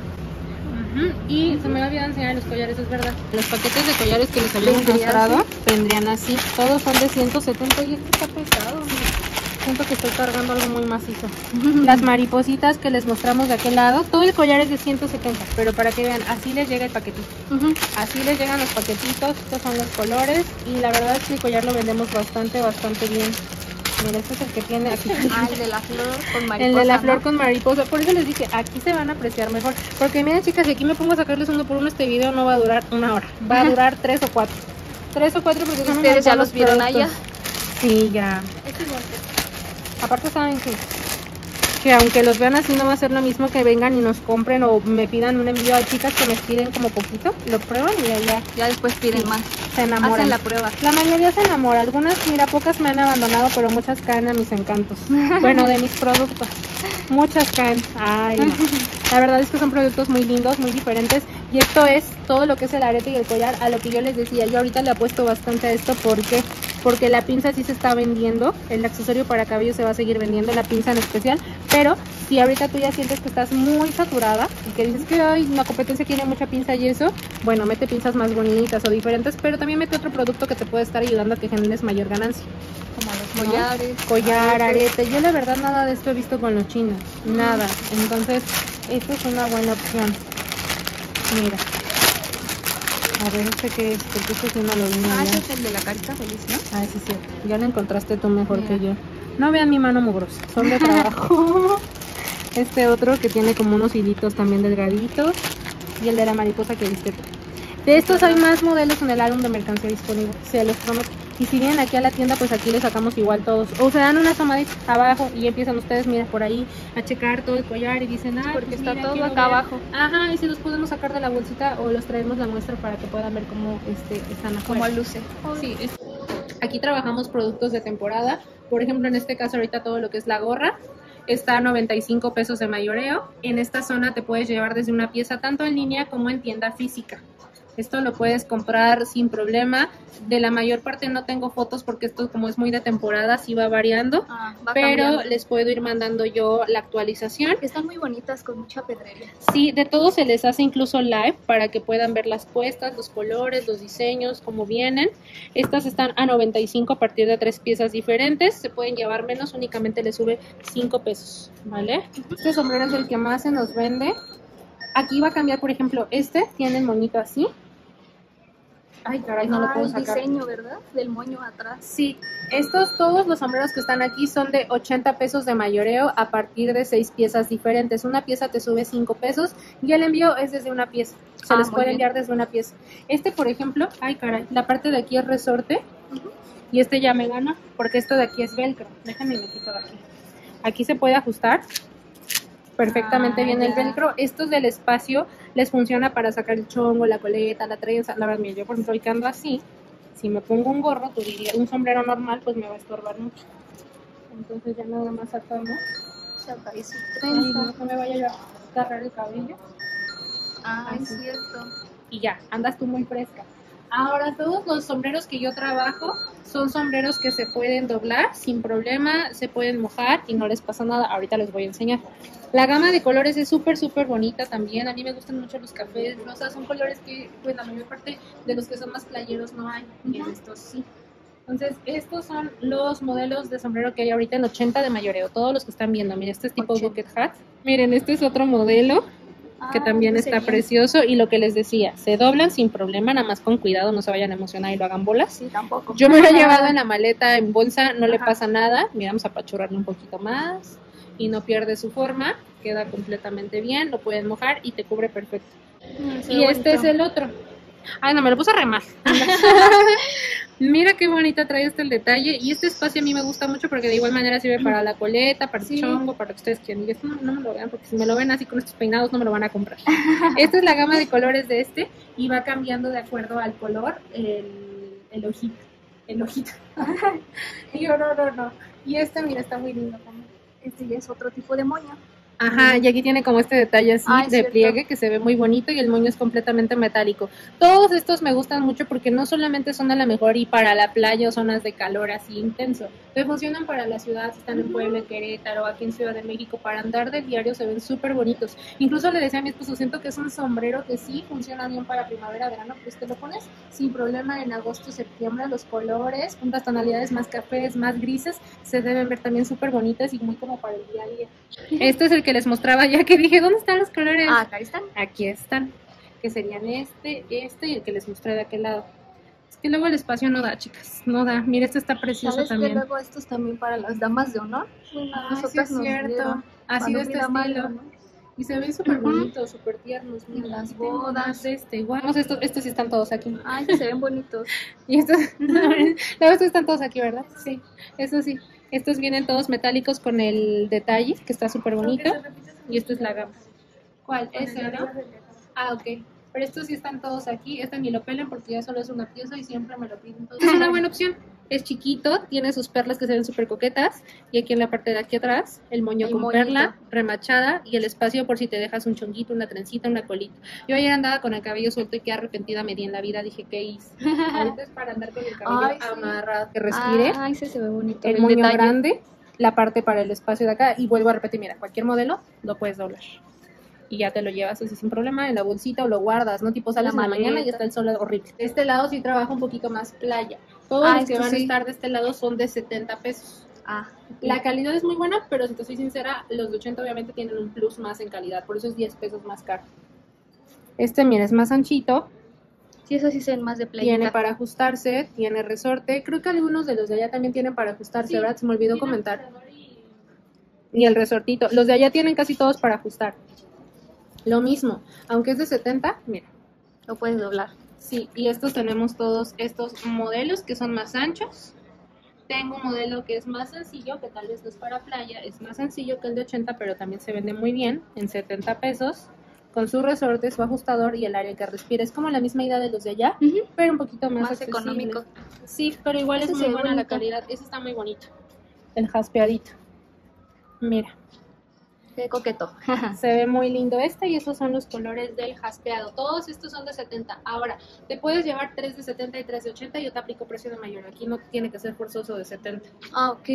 Y se me olvidó enseñar los collares, es verdad. Los paquetes de collares que les habíamos ¿Vendrían mostrado así? vendrían así. Todos son de 170 y este está pesado. Siento que estoy cargando algo muy macizo. Las maripositas que les mostramos de aquel lado, todo el collar es de 170, pero para que vean, así les llega el paquetito. Así les llegan los paquetitos, estos son los colores y la verdad es que el collar lo vendemos bastante bien. Mira, este es el que tiene aquí. Ah, el de la flor con mariposa. El de la flor ¿no? con mariposa. Por eso les dije, aquí se van a apreciar mejor. Porque miren, chicas, si aquí me pongo a sacarles uno por uno, este video no va a durar 1 hora. Va a durar 3 o 4. 3 o 4 porque son un ¿Ustedes ya montón los vieron productos. allá? Sí, ya. Aparte saben que aunque los vean así no va a ser lo mismo que vengan y nos compren o me pidan un envío. Hay chicas que me piden como poquito, lo prueban y ya Ya después piden Sí. más. se enamoran. Hacen la prueba. La mayoría se enamora, algunas, mira, pocas me han abandonado, pero muchas caen a mis encantos. Bueno, de mis productos. Muchas caen. Ay, no. La verdad es que son productos muy lindos, muy diferentes. Y esto es todo lo que es el arete y el collar, a lo que yo les decía. Yo ahorita le apuesto bastante a esto porque la pinza sí se está vendiendo. El accesorio para cabello se va a seguir vendiendo, la pinza en especial. Pero si ahorita tú ya sientes que estás muy saturada y que dices que ay, la competencia tiene mucha pinza y eso, bueno, mete pinzas más bonitas o diferentes, pero también mete otro producto que te puede estar ayudando a que generes mayor ganancia. Como los ¿no? collares. Collar, aretes. arete. Yo la verdad nada de esto he visto con los chinos. Nada. Entonces, esto es una buena opción. Mira. A ver, ¿este qué es? Porque este sí no lo vi. Ah, ese es el de la carita feliz, ¿no? Ah, sí, cierto. Ya lo encontraste tú mejor que yo. No vean mi mano mugrosa, son de trabajo. Este otro que tiene como unos hilitos también delgaditos. Y el de la mariposa que viste tú. De estos hay más modelos en el álbum de mercancía disponible, se los prometo. Y si vienen aquí a la tienda, pues aquí les sacamos igual todos. O se dan una asomadita abajo y empiezan ustedes, mira, por ahí a checar todo el collar y dicen, ah, porque pues está mira, todo quiero acá ver. abajo. Ajá, y si los podemos sacar de la bolsita o los traemos la muestra para que puedan ver cómo están afuera. Como luce. Sí, aquí trabajamos productos de temporada. Por ejemplo, en este caso ahorita todo lo que es la gorra está a 95 pesos de mayoreo. En esta zona te puedes llevar desde una pieza tanto en línea como en tienda física. Esto lo puedes comprar sin problema. De la mayor parte no tengo fotos porque esto como es muy de temporada sí va variando. Va pero cambiando. les puedo ir mandando yo la actualización. Están muy bonitas con mucha pedrería. Sí, de todo se les hace incluso live para que puedan ver las puestas, los colores, los diseños, cómo vienen. Estas están a 95 a partir de 3 piezas diferentes. Se pueden llevar menos, únicamente les sube 5 pesos, ¿vale? Este sombrero es el que más se nos vende. Aquí va a cambiar, por ejemplo, tiene el moñito así. Ay, caray, no lo puedo sacar. El diseño, ¿verdad? Del moño atrás. Sí, todos los sombreros que están aquí son de 80 pesos de mayoreo a partir de 6 piezas diferentes. Una pieza te sube 5 pesos y el envío es desde una pieza. Se les puede enviar desde una pieza. Por ejemplo, ay, caray, la parte de aquí es resorte y ya me gana porque esto de aquí es velcro. Déjenme me quito de aquí. Aquí se puede ajustar perfectamente bien el velcro. Estos del espacio les funciona para sacar el chongo, la coleta, la trenza. La verdad, yo por ejemplo hoy que ando así, si me pongo un gorro, tú dirías, un sombrero normal, pues me va a estorbar mucho. Entonces ya nada más sacamos. Saca y su Ay, trenza. no me vaya yo a agarrar el cabello. Ah, es cierto. Y ya, andas tú muy fresca. Ahora, todos los sombreros que yo trabajo son sombreros que se pueden doblar sin problema, se pueden mojar y no les pasa nada. Ahorita les voy a enseñar. La gama de colores es súper bonita también. A mí me gustan mucho los cafés rosas. Son colores que, pues, la mayor parte de los que son más playeros no hay. Y en estos sí. Entonces, estos son los modelos de sombrero que hay ahorita en 80 de mayoreo. Todos los que están viendo. Miren, este es tipo bucket hat. Miren, este es otro modelo que también está precioso. Y lo que les decía, se doblan sin problema, nada más con cuidado, no se vayan a emocionar y lo hagan bolas. Sí, tampoco. Yo me lo he llevado en la maleta, en bolsa, no le pasa nada. Mira, vamos a apachurrarle un poquito más y no pierde su forma, queda completamente bien, lo pueden mojar y te cubre perfecto. Y este es el otro. Ay, no, me lo puse re mal. Mira qué bonita trae el detalle. Y este espacio a mí me gusta mucho porque de igual manera sirve para la coleta, para el chongo, para lo que ustedes quieran. Y esto no me lo vean porque si me lo ven así con estos peinados no me lo van a comprar. Esta es la gama de colores de y va cambiando de acuerdo al color el ojito. El ojito. Y yo, no. Y mira, está muy lindo también. Ya es otro tipo de moño. Ajá, y aquí tiene como este detalle así de pliegue que se ve muy bonito y el moño es completamente metálico. Todos estos me gustan mucho porque no solamente son a la mejor y para la playa o zonas de calor así intenso, me funcionan para la ciudad, si están en Puebla, en Querétaro, aquí en Ciudad de México, para andar del diario se ven súper bonitos. Incluso le decía a mi esposo, siento que es un sombrero que sí funciona bien para primavera, verano, pues te lo pones sin problema en agosto, septiembre, los colores, puntas tonalidades más cafés, más grises, se deben ver también súper bonitas y muy como para el día a día. Este es el que les mostraba ya que dije, ¿dónde están los colores? Ah, acá están. Aquí están, que serían este y el que les mostré de aquel lado. Es que luego el espacio no da, chicas, no da. Mira, este está precioso también. Que luego estos también para las damas de honor. Sí es cierto. Así de este estilo. Y se ven súper bonitos, súper tiernos. Mira, las bodas. Igual. Estos sí están todos aquí. Ay, sí, se ven bonitos. Y estos están todos aquí, ¿verdad? Sí, eso sí. Estos vienen todos metálicos con el detalle, que está súper bonito. Y esto es la gama. ¿Cuál? Ese, ¿no? Ah, ok. Pero estos sí están todos aquí. Ni lo pelan porque ya solo es una pieza y siempre me lo piden todos. Es una buena opción. Es chiquito, tiene sus perlas que se ven súper coquetas. Y aquí en la parte de aquí atrás, el moño con perla, remachada. Y el espacio por si te dejas un chonguito, una trencita, una colita. Yo ayer andaba con el cabello suelto y qué arrepentida me di en la vida. Dije, ¿qué hice? Ahorita es para andar con el cabello amarrado, que respire. Ay, se ve bonito. El moño grande, la parte para el espacio de acá. Y vuelvo a repetir, mira, cualquier modelo lo puedes doblar. Y ya te lo llevas así sin problema en la bolsita o lo guardas, ¿no? Tipo sales en la mañana y está el sol horrible. De este lado sí trabaja un poquito más playa. Todos los que van a estar de este lado son de 70 pesos. La calidad es muy buena, pero si te soy sincera, los de 80 obviamente tienen un plus más en calidad, por eso es 10 pesos más caro. Mira, es más anchito Sí, eso sí se ven más de playita. Tiene para ajustarse, tiene resorte. Creo que algunos de los de allá también tienen para ajustarse, sí, ¿verdad? Se me olvidó comentar. Y el resortito. Los de allá tienen casi todos para ajustar. Lo mismo, aunque es de 70, mira. Lo puedes doblar. Sí, y estos tenemos todos estos modelos que son más anchos. Tengo un modelo que es más sencillo, que tal vez no es para playa, es más sencillo que el de 80, pero también se vende muy bien, en 70 pesos. Con su resorte, su ajustador y el área que respira. Es como la misma idea de los de allá, pero un poquito más económico. Sí, pero igual es muy buena la calidad. Ese está muy bonito. El jaspeadito. Mira. Qué coqueto. Se ve muy lindo este y esos son los colores del jaspeado. Todos estos son de 70. Ahora, te puedes llevar 3 de 70 y 3 de 80 y yo te aplico precio de mayor. Aquí no tiene que ser forzoso de 70. Ah, ok.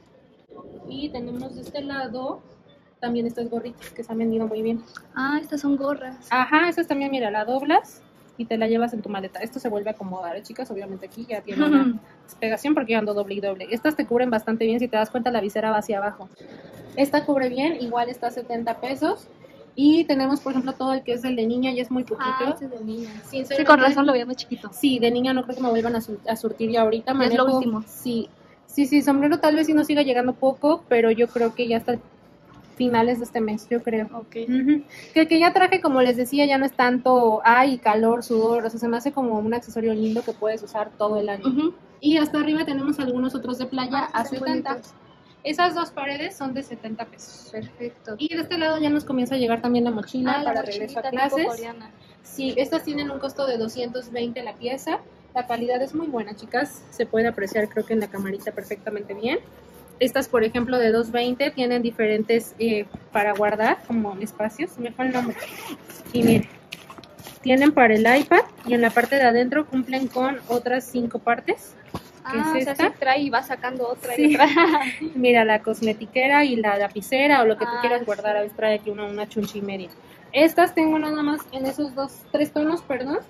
Y tenemos de este lado también estas gorritas que se han vendido muy bien. Ah, estas son gorras. Ajá, esas también, mira, la doblas y te la llevas en tu maleta. Esto se vuelve a acomodar, chicas. Obviamente aquí ya tiene una despegación porque yo ando doble y doble. Estas te cubren bastante bien, si te das cuenta la visera va hacia abajo. Esta cubre bien, igual está a 70 pesos. Y tenemos, por ejemplo, todo el que es el de niña y es muy poquito. Ah, este es de niña. Sí, con razón lo veía muy chiquito. Sí, de niña no creo que me vuelvan a surtir ya ahorita. Es lo último. Sí, sombrero tal vez sí nos siga llegando poco, pero yo creo que ya hasta finales de este mes, yo creo. Okay. Que el que ya traje, como les decía, ya no es tanto, calor, sudor, o sea, se me hace como un accesorio lindo que puedes usar todo el año. Y hasta arriba tenemos algunos otros de playa a 70. Bonitos. Esas dos paredes son de 70 pesos. Perfecto. Y de este lado ya nos comienza a llegar también la mochila para regreso a clases. Sí, estas tienen un costo de 220 la pieza. La calidad es muy buena, chicas. Se puede apreciar, creo que en la camarita perfectamente bien. Estas, por ejemplo, de 220 tienen diferentes para guardar, como espacios. Me fue el nombre. Y miren, tienen para el iPad y en la parte de adentro cumplen con otras 5 partes. ¿Qué es esta? Se trae y va sacando otra y otra. Mira, la cosmetiquera y la lapicera o lo que tú quieras guardar. A veces trae aquí una chunchi y media. Estas tengo nada más en esos 3 tonos, perdón.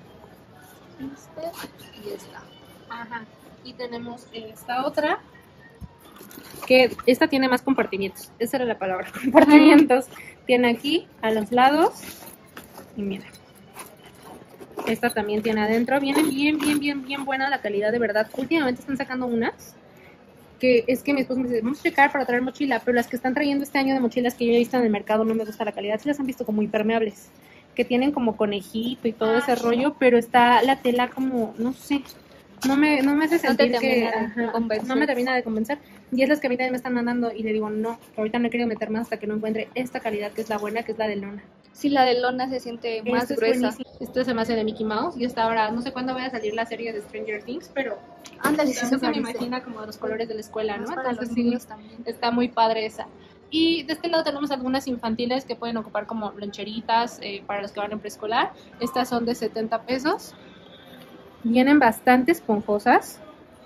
Y esta. Ajá. Y tenemos esta otra. Que esta tiene más compartimientos. Esa era la palabra, compartimientos. Tiene aquí a los lados. Y mira. Esta también tiene adentro. Viene bien buena la calidad, de verdad. Últimamente están sacando unas que es que mi esposo me dice, vamos a checar para traer mochila, pero las que están trayendo este año de mochilas que yo he visto en el mercado no me gusta la calidad. Sí las han visto como impermeables, que tienen como conejito y todo ese rollo, pero está la tela como, no sé, no me hace sentir no me termina de convencer. Y es las que a mí también me están mandando y le digo, no, ahorita no he querido meter más hasta que no encuentre esta calidad que es la buena, que es la de lona. Sí, la de lona se siente más gruesa. Esto se me hace de Mickey Mouse y hasta ahora, no sé cuándo vaya a salir la serie de Stranger Things, pero ándale, sí se me imagina como los colores de la escuela, ¿no? Entonces sí, también. Está muy padre esa. Y de este lado tenemos algunas infantiles que pueden ocupar como loncheritas para los que van en preescolar. Estas son de 70 pesos. Vienen bastante esponjosas.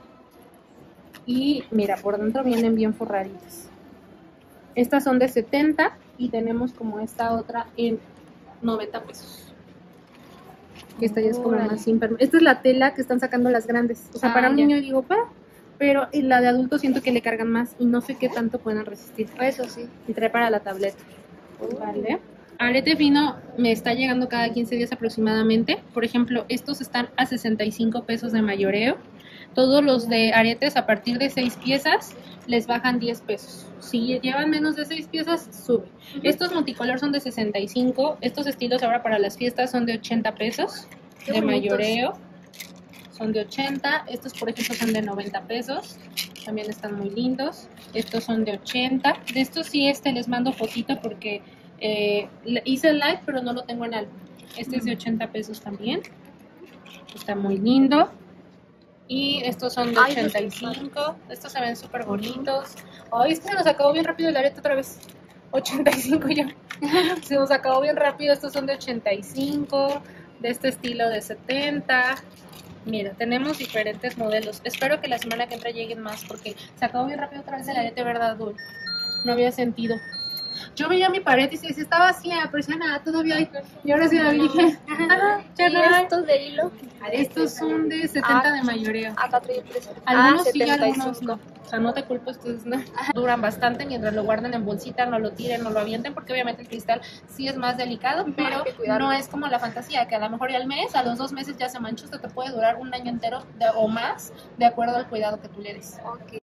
Y mira, por dentro vienen bien forraditas. Estas son de 70 y tenemos como esta otra en 90 pesos. Esta ya es como más impermeable. Esta es la tela que están sacando las grandes. O sea, para un niño digo, pero la de adulto siento que le cargan más y no sé qué tanto puedan resistir. Eso sí. Y trae para la tableta. Vale. Arete fino me está llegando cada 15 días aproximadamente. Por ejemplo, estos están a 65 pesos de mayoreo. Todos los de aretes a partir de 6 piezas les bajan 10 pesos. Si llevan menos de 6 piezas, sube. Estos multicolor son de 65. Estos estilos ahora para las fiestas son de 80 pesos de mayoreo. Son de 80. Estos, por ejemplo, son de 90 pesos. También están muy lindos. Estos son de 80. De estos sí les mando fotito porque hice el live, pero no lo tengo en álbum. Este es de 80 pesos también. Está muy lindo. Y estos son de 85. Estos se ven súper bonitos. Ay, se nos acabó bien rápido el arete otra vez. 85 ya. Se nos acabó bien rápido. Estos son de 85. De este estilo de 70. Mira, tenemos diferentes modelos. Espero que la semana que entra lleguen más porque se acabó bien rápido otra vez el arete, ¿verdad, Dul? No había sentido. Yo veía mi pared y se estaba vacía, pero decía nada, todavía hay. Y ahora sí la vi y dije, ¿Y estos de hilo? Estos son de 70 de mayoreo. Acá trae el precio. Algunos sí, algunos no. O sea, no te culpo, estos no. Duran bastante mientras lo guarden en bolsita, no lo tiren, no lo avienten, porque obviamente el cristal sí es más delicado, pero no es como la fantasía, que a lo mejor al mes, a los 2 meses ya se mancha. Esto te puede durar un año entero o más, de acuerdo al cuidado que tú le des. Ok.